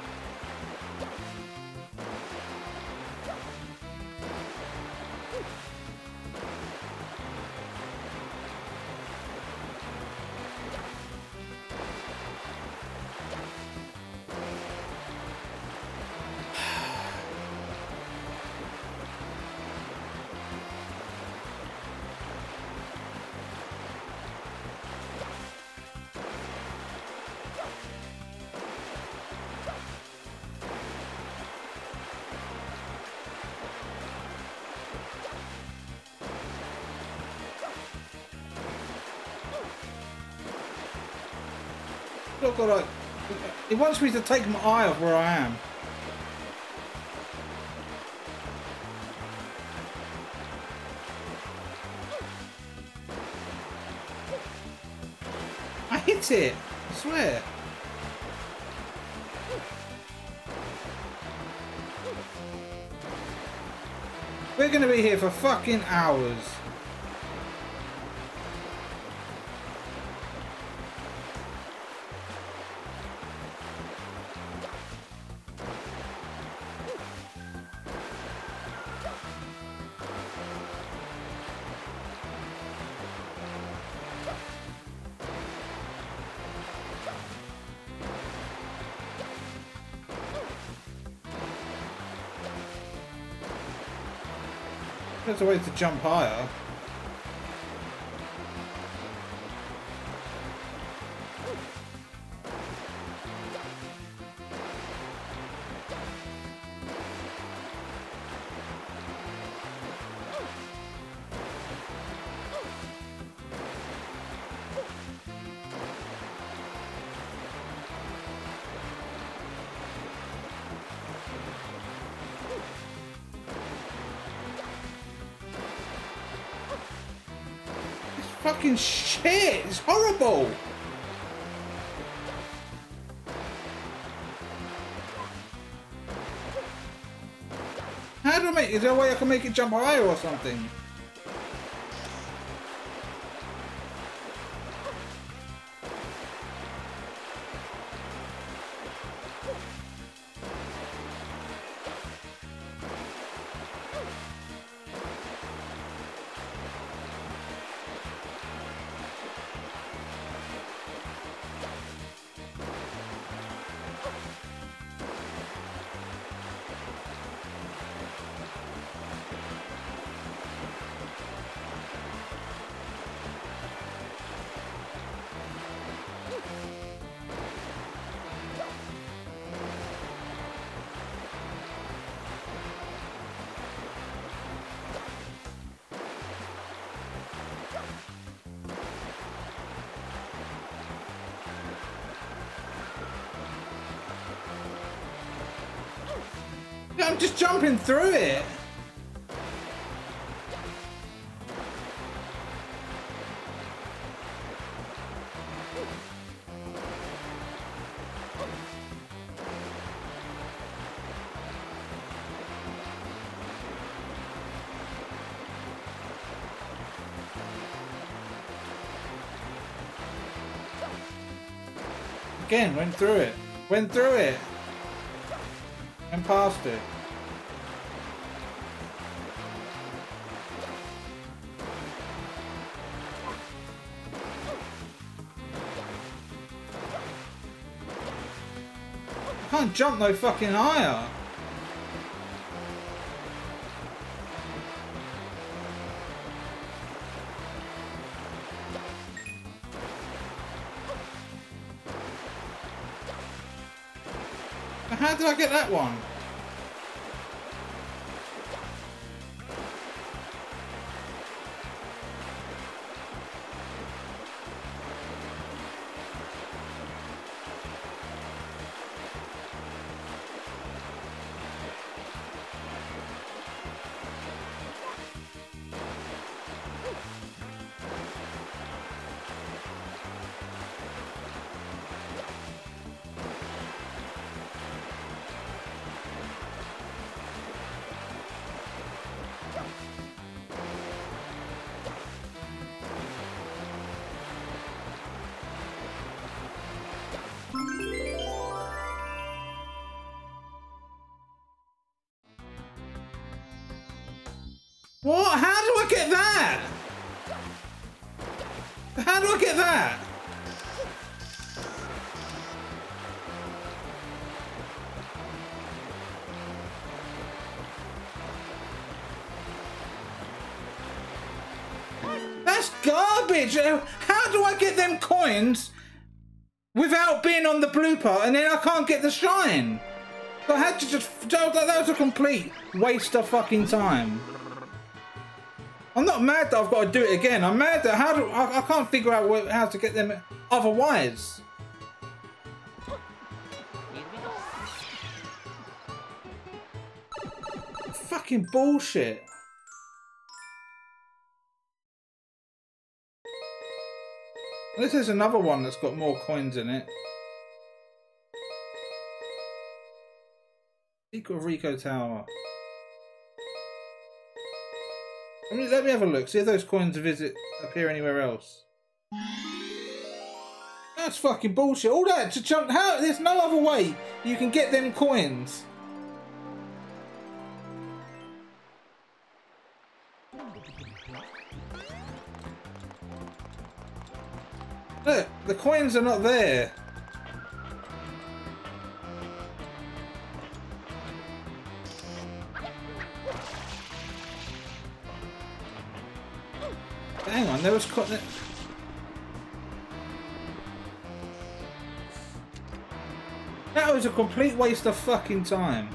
Look, like, it wants me to take my eye off where I am. I hit it, I swear. We're gonna be here for fucking hours. There's a way to jump higher. Fucking shit! It's horrible! How do I make it? Is there a way I can make it jump higher or something? I'm just jumping through it. Again, went through it. Went through it. And past it. I can't jump no fucking higher. How did I get that one? What? How do I get that? How do I get that? That's garbage. How do I get them coins without being on the blue part and then I can't get the shine? So I had to just... That was a complete waste of fucking time. I'm not mad that I've got to do it again. I'm mad that I can't figure out how to get them otherwise. Fucking bullshit. This is another one that's got more coins in it. Secret of Rico Tower. Let me have a look. See if those coins appear anywhere else. That's fucking bullshit. All that to jump. How? There's no other way you can get them coins. Look, the coins are not there. Hang on, there was... That was a complete waste of fucking time.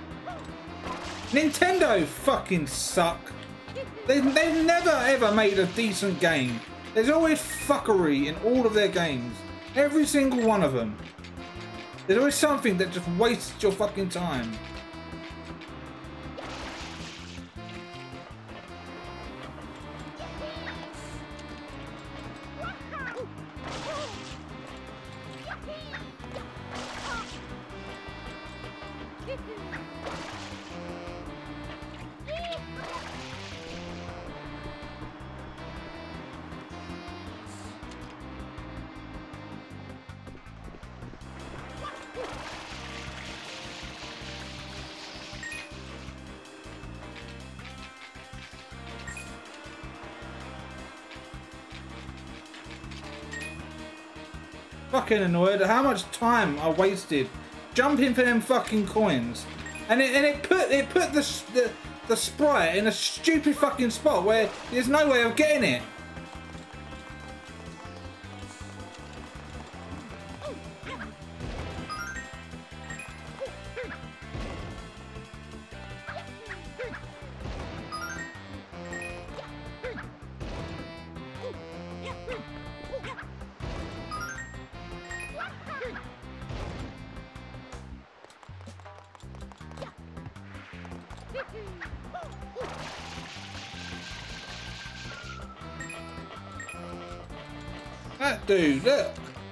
Nintendo fucking suck. They've never ever made a decent game. There's always fuckery in all of their games. Every single one of them. There's always something that just wastes your fucking time. Fucking annoyed at how much time I wasted jumping for them fucking coins, and it put the sprite in a stupid fucking spot where there's no way of getting it. That dude, look.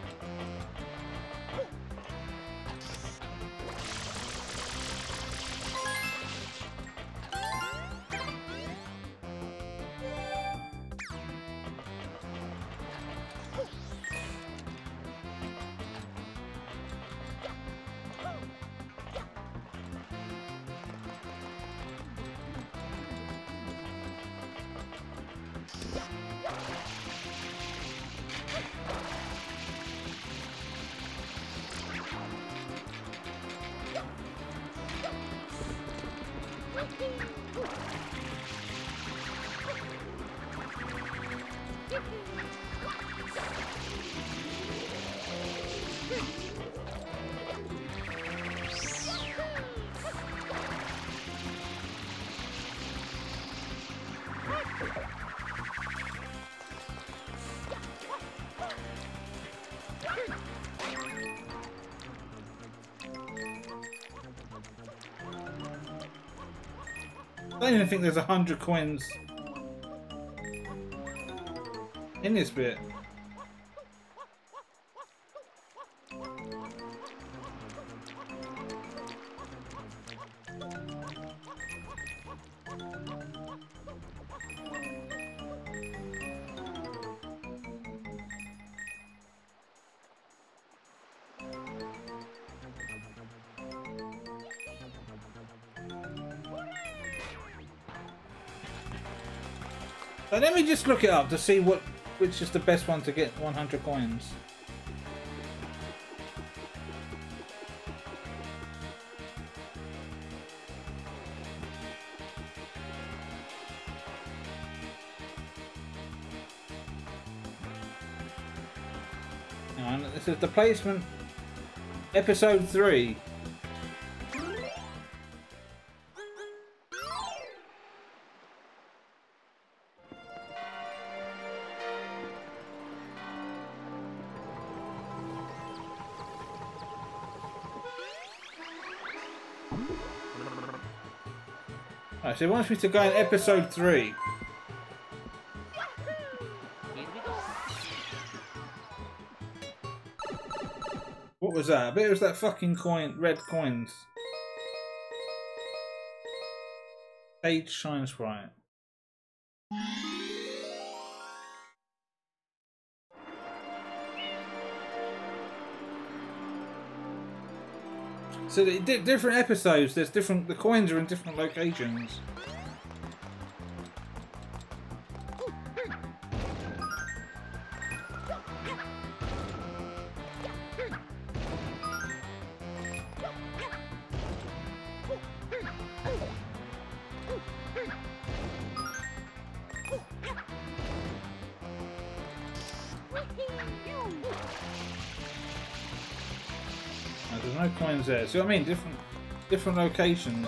I don't even think there's 100 coins in this bit. So let me just look it up to see which is the best one to get 100 coins. Hang on, this is the placement, episode 3. Right, so it wants me to go in episode 3. What was that? I bet it was that fucking coin, red coins. Page Shine Sprite. So the different episodes, there's different. The coins are in different locations. There's no coins there. See what I mean? Different locations.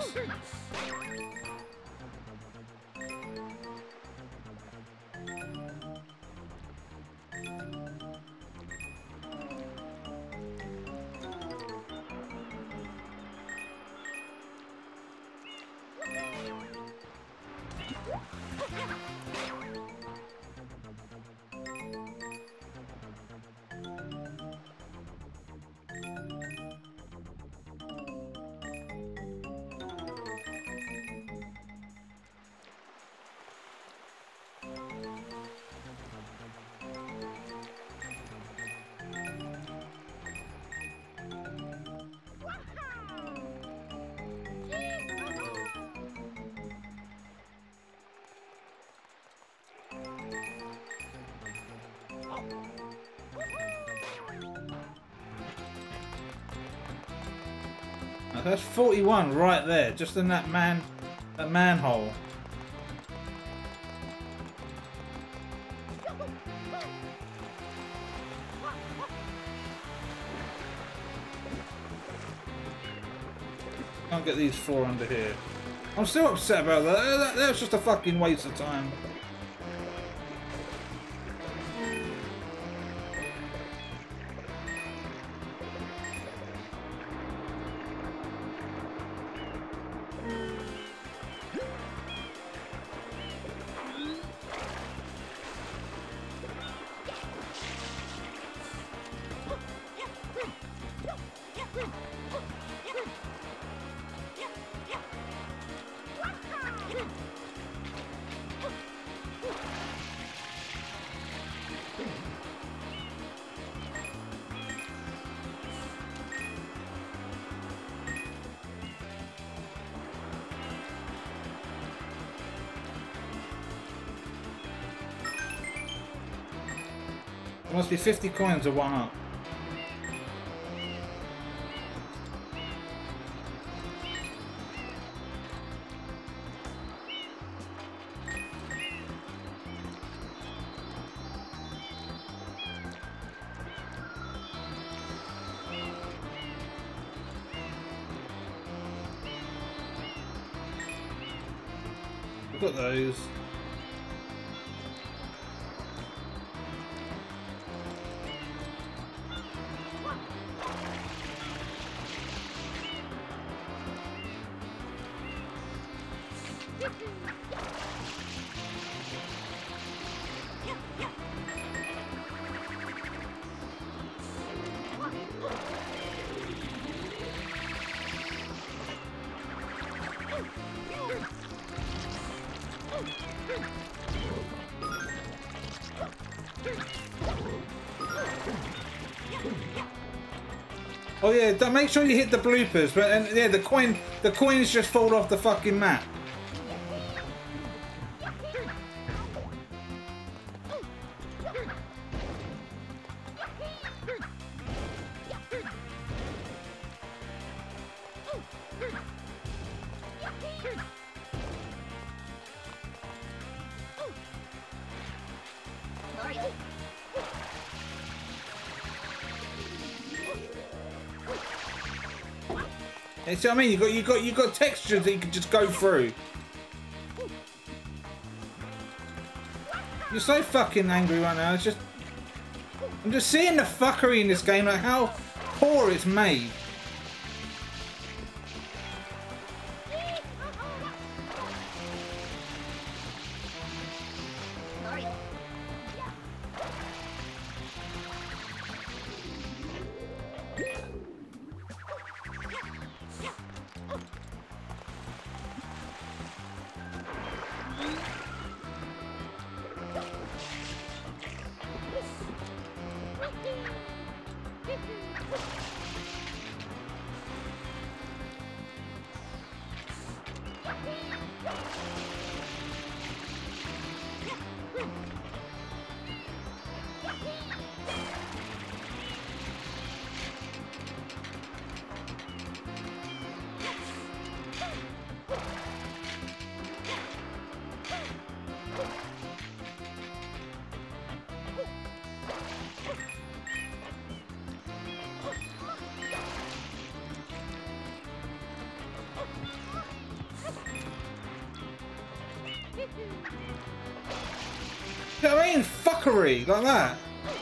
That's 41 right there, just in that manhole. Can't get these 4 under here. I'm still upset about that. That was just a fucking waste of time. There must be 50 coins or 1 up. We've got those. Oh yeah, make sure you hit the bloopers, but and yeah, the coins just fall off the fucking map. You see what I mean? You got textures that you can just go through. You're so fucking angry right now. It's just, I'm just seeing the fuckery in this game, like how poor it's made. You know what I mean? Fuckery like that.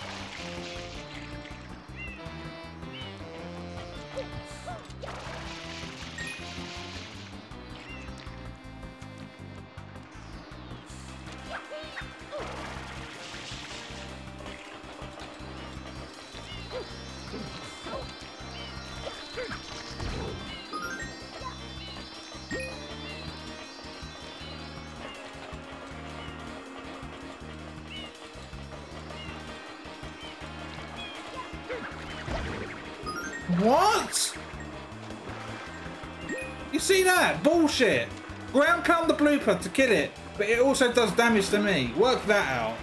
What? You see that? Bullshit. Ground calm the blooper to kill it, but it also does damage to me. Work that out.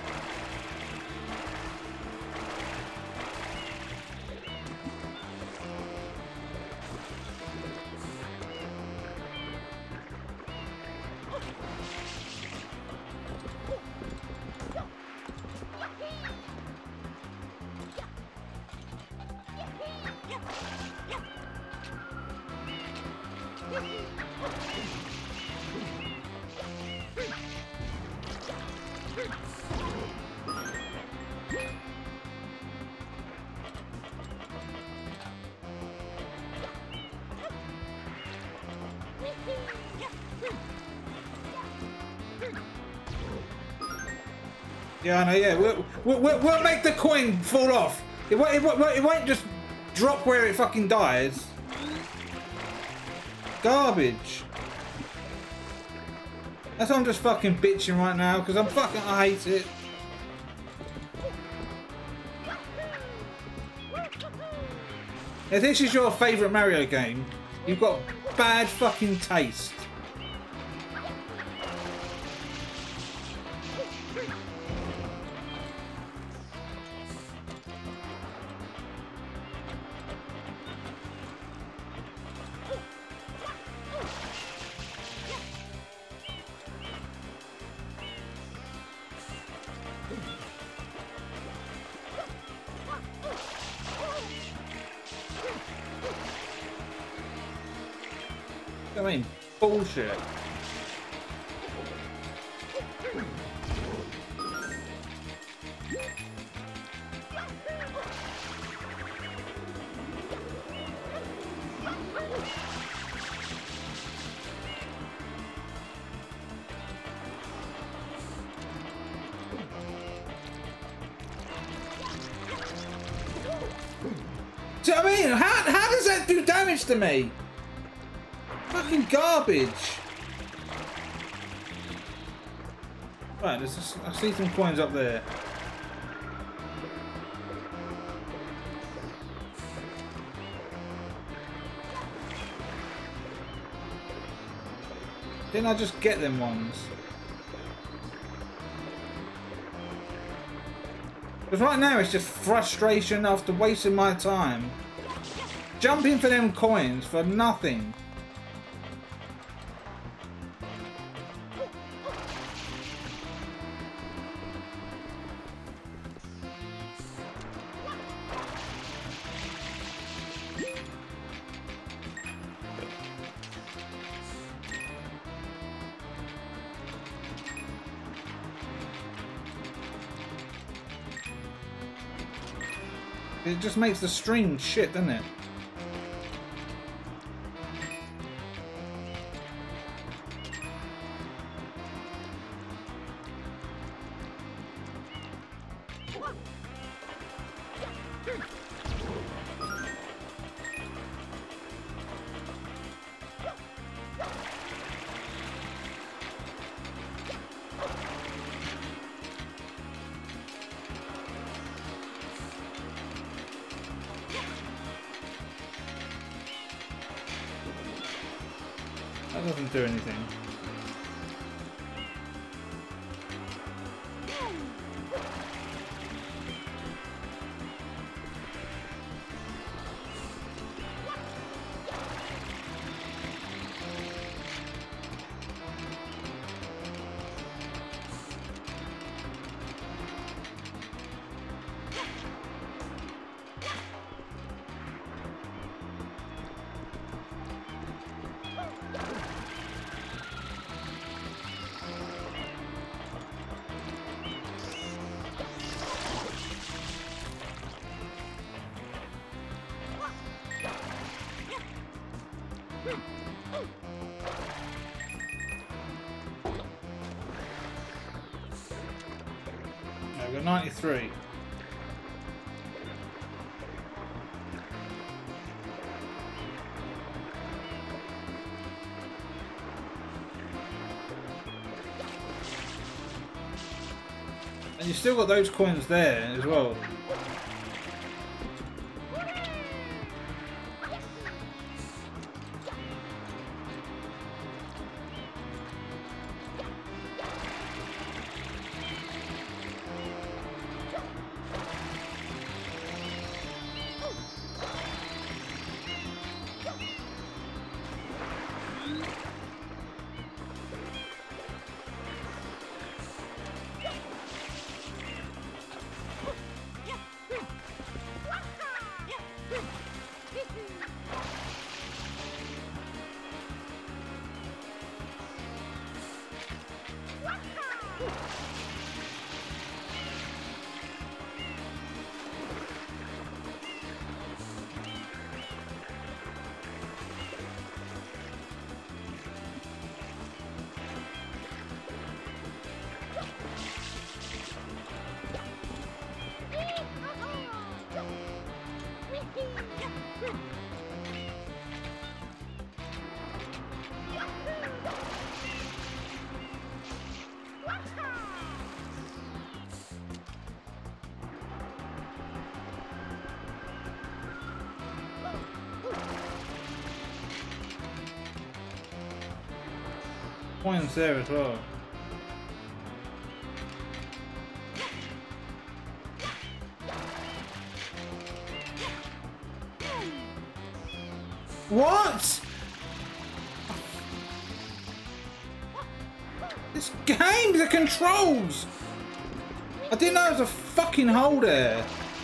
Yeah, I know, yeah. We'll make the coin fall off. It won't just drop where it fucking dies. Garbage. That's why I'm just fucking bitching right now, because I hate it. If this is your favourite Mario game, you've got bad fucking taste. I mean, bullshit. Do you know what I mean? How does that do damage to me? Fucking garbage. Right, I see some coins up there. Didn't I just get them ones? Because right now it's just frustration after wasting my time. Jumping for them coins for nothing. It just makes the stream shit, doesn't it? That doesn't do anything. I've got 93. And you've still got those coins there as well. Coins there as well. What? This game, the controls! I didn't know there was a fucking hole there.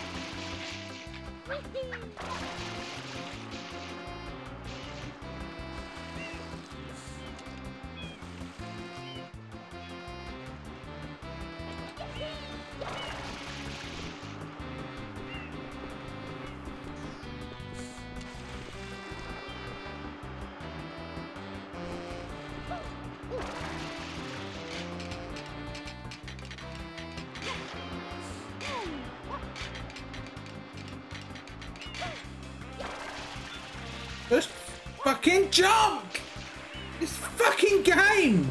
Just fucking jump! This fucking game!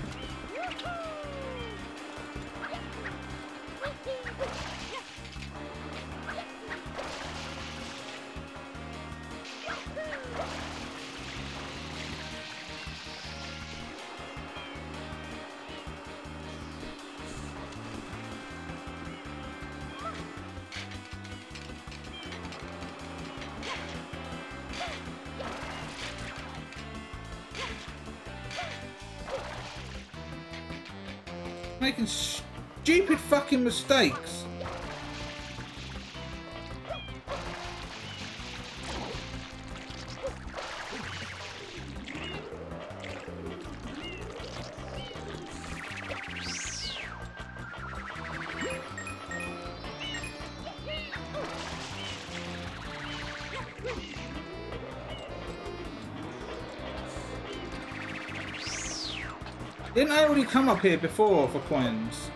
Making stupid fucking mistakes. Didn't I already come up here before for coins?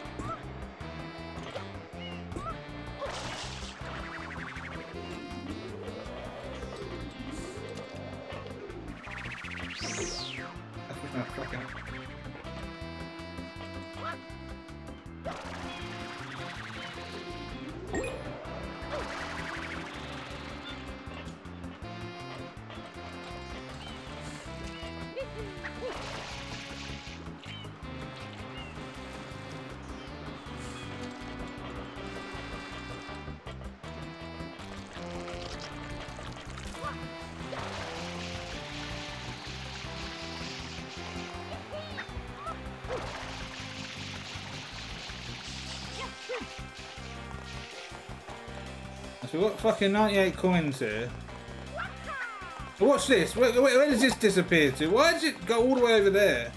So we've got fucking 98 coins here. What's this? Where does this disappear to? Why does it go all the way over there?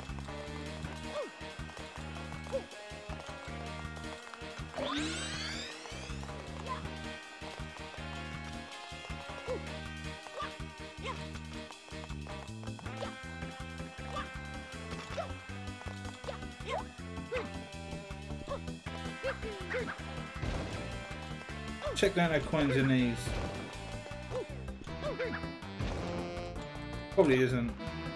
Check down the coins in these. Probably isn't.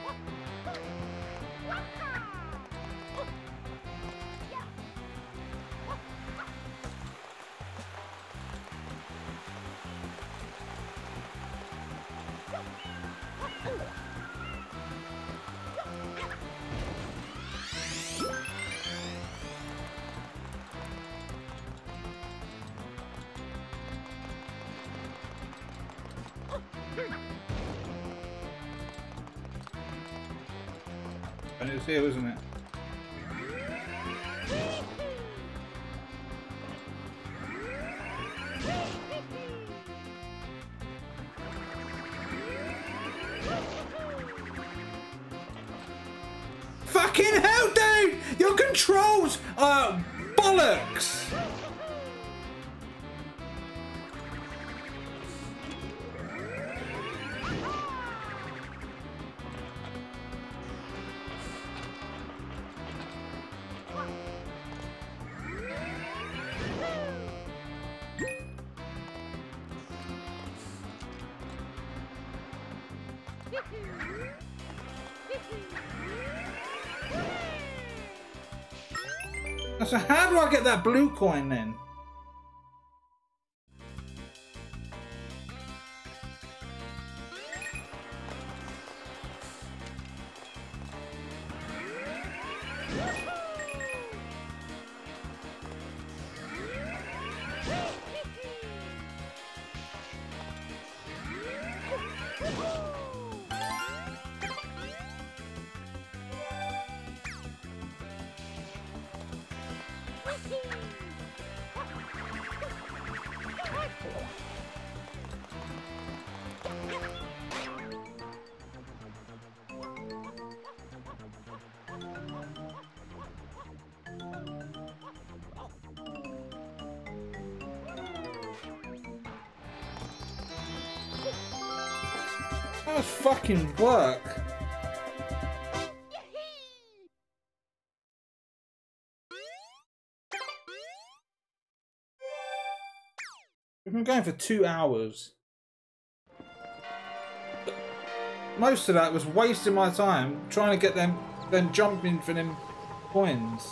And it's here, isn't it? Fucking hell, dude! Your controls are bollocks! So how do I get that blue coin then? That was fucking work. We've been going for 2 hours. Most of that was wasting my time trying to get them, then jumping for them coins.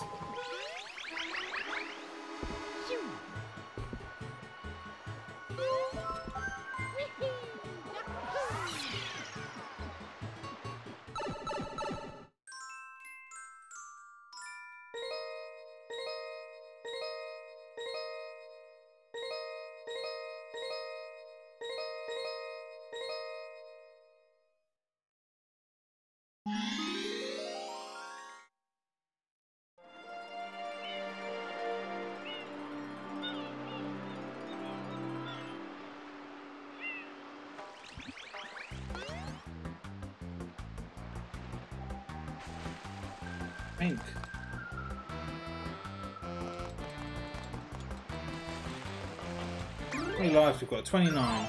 Pink. How many lives we've got? 29.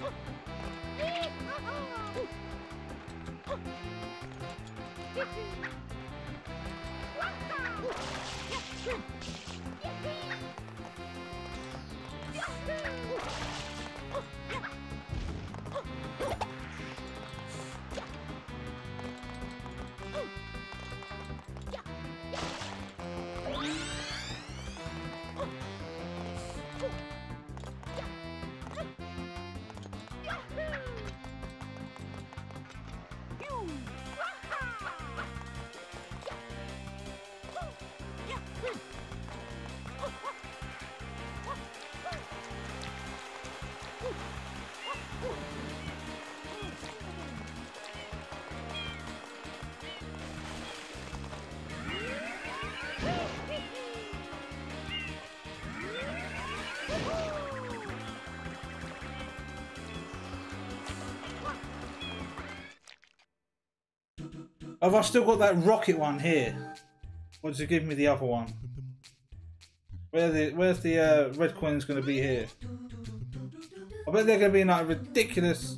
Have I still got that rocket one here? Or does it give me the other one? Where's the red coins going to be here? I bet they're going to be in like a ridiculous...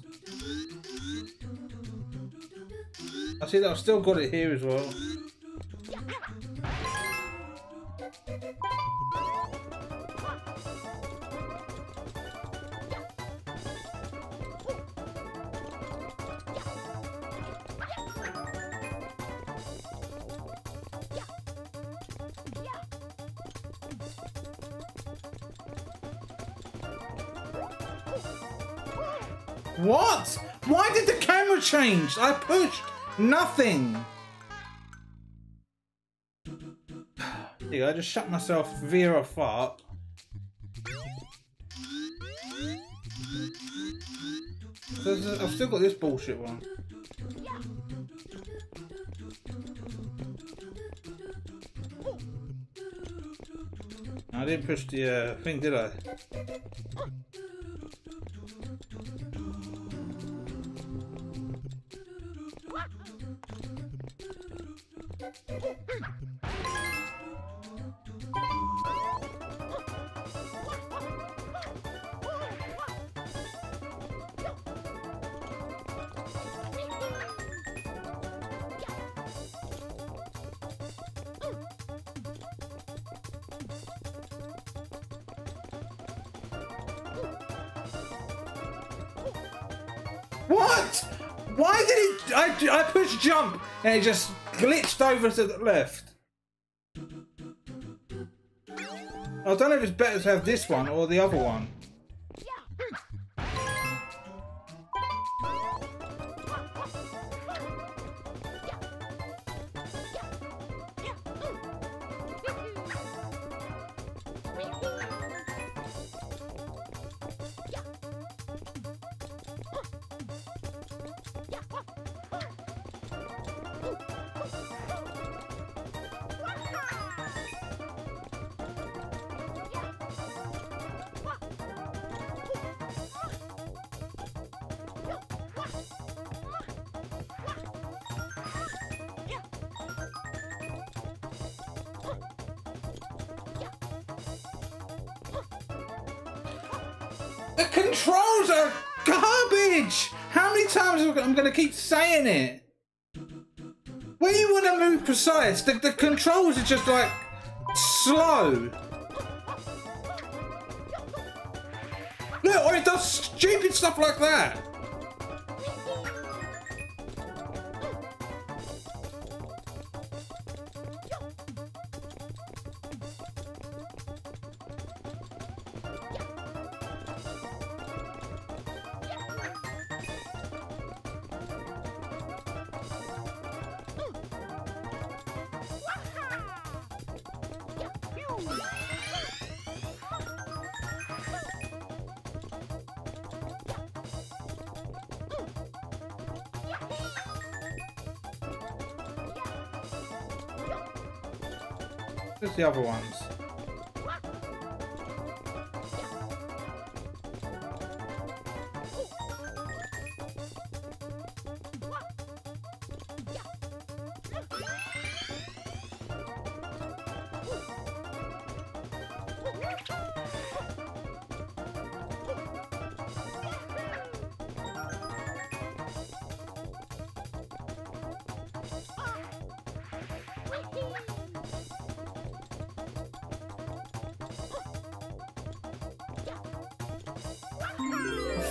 I see that I've still got it here as well. What? Why did the camera change? I pushed nothing. There you go, I just shut myself via a fart. I've still got this bullshit one. I didn't push the thing, did I? What? Why did it... I pushed jump and it just glitched over to the left. I don't know if it's better to have this one or the other one. The controls are garbage! How many times am I going to keep saying it? When you want to move precise, the controls are just like slow. Look, or it does stupid stuff like that. Where's the other ones?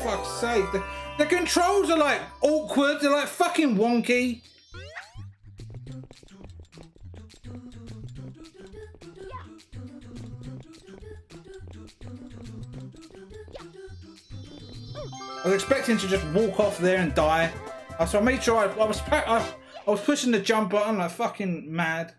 fuck's sake. The controls are like awkward. They're like fucking wonky. I was expecting to just walk off there and die. So I made sure I was pushing the jump button like fucking mad.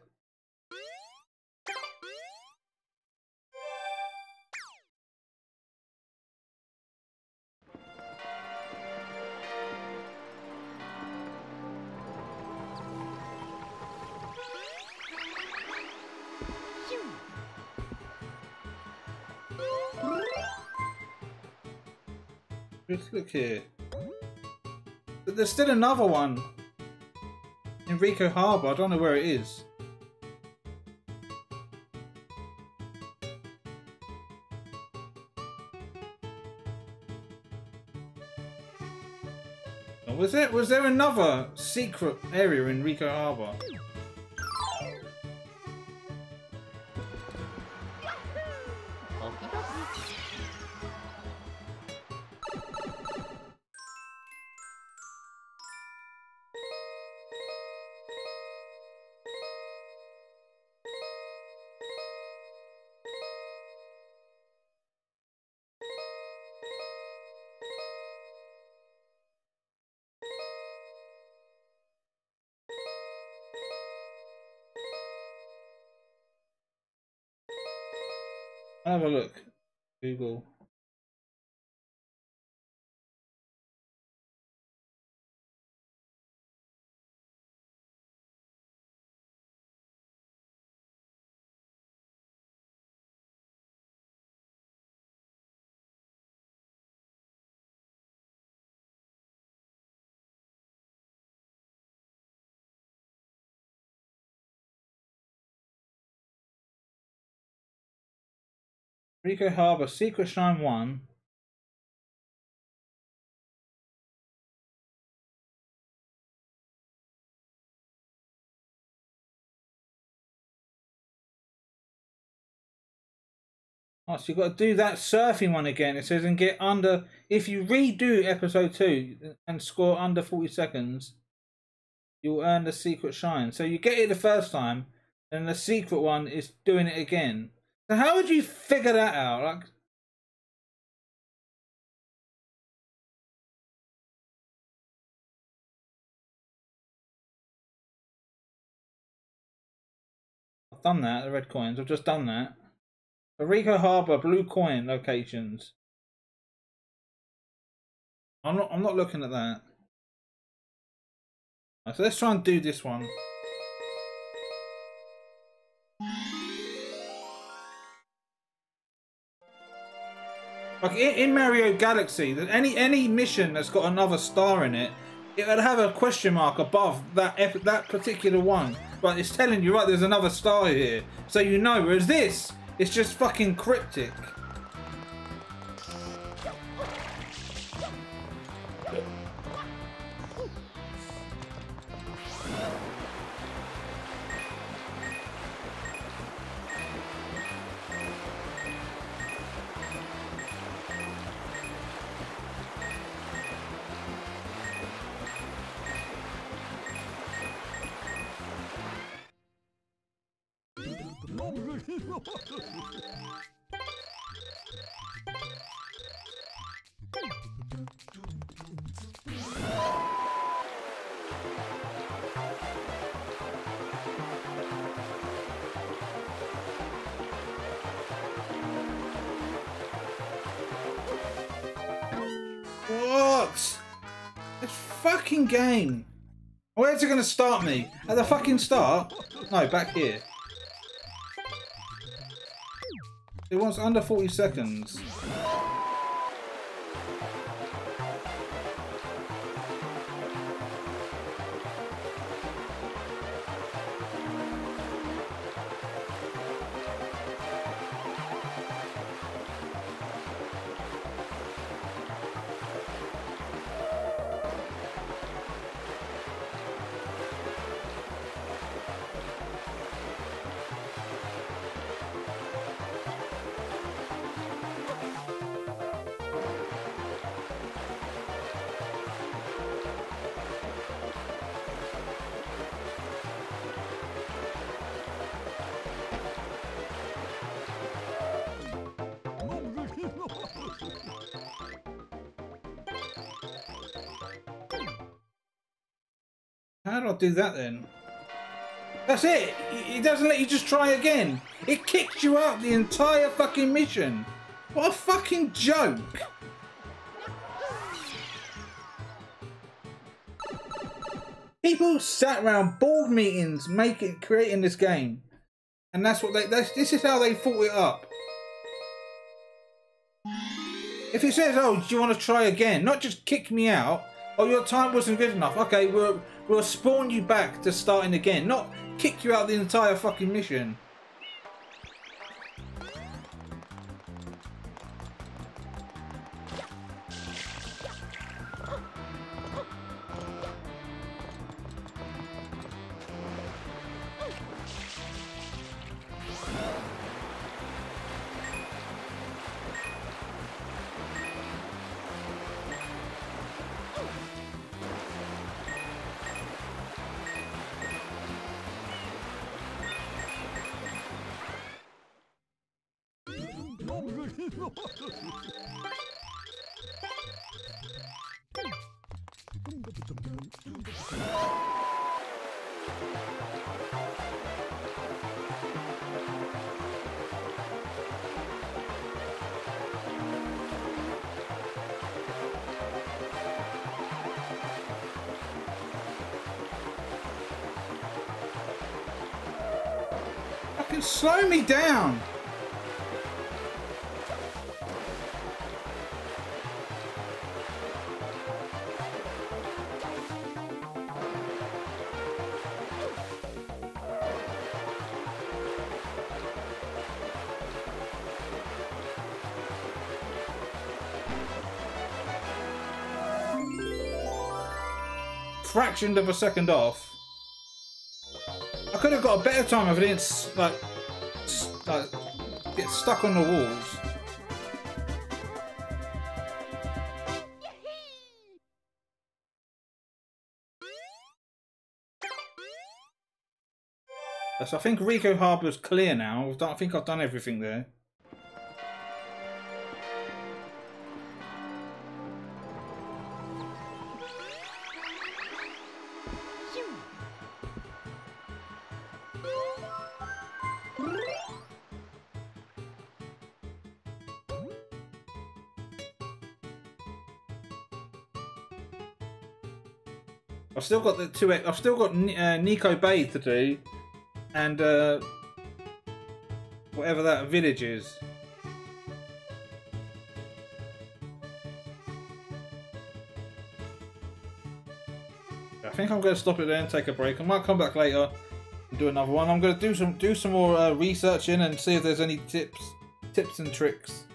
Just look here. But there's still another one in Ricco Harbour. I don't know where it is. Was there another secret area in Ricco Harbour? Have a look. Google. Ricco Harbour, Secret Shrine 1. Oh, so you've got to do that surfing one again. It says and get under... If you redo episode 2 and score under 40 seconds, you'll earn the Secret Shrine. So you get it the first time, and the secret one is doing it again. So how would you figure that out? Like... I've done that, the red coins. I've just done that. The Ricco Harbour blue coin locations. I'm not looking at that. So let's try and do this one. Like in Mario Galaxy, any mission that's got another star in it, it would have a question mark above that particular one. But it's telling you, right, there's another star here, so you know. Whereas this, it's just fucking cryptic. What? This fucking game. Where's it going to start me? At the fucking start? No, back here. It wants under 40 seconds. How do I do that then? That's it! It doesn't let you just try again! It kicked you out the entire fucking mission! What a fucking joke! People sat around board meetings creating this game. And that's what this is how they thought it up. If it says, oh, do you want to try again? Not just kick me out. Oh, your time wasn't good enough. Okay, we'll spawn you back to starting again. Not kick you out the entire fucking mission. Fucking slow me down. Fraction of a second off. I could have got a better time if I didn't like get stuck on the walls. So I think Ricco Harbour's clear now. I think I've done everything there. I've still got the two. I've still got Nico Bay to do, and whatever that village is. I think I'm going to stop it there and take a break. I might come back later and do another one. I'm going to do some more researching and see if there's any tips and tricks,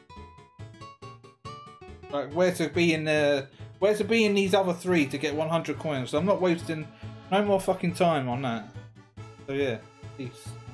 like where to be in these other three to get 100 coins. So I'm not wasting no more fucking time on that. So yeah, peace.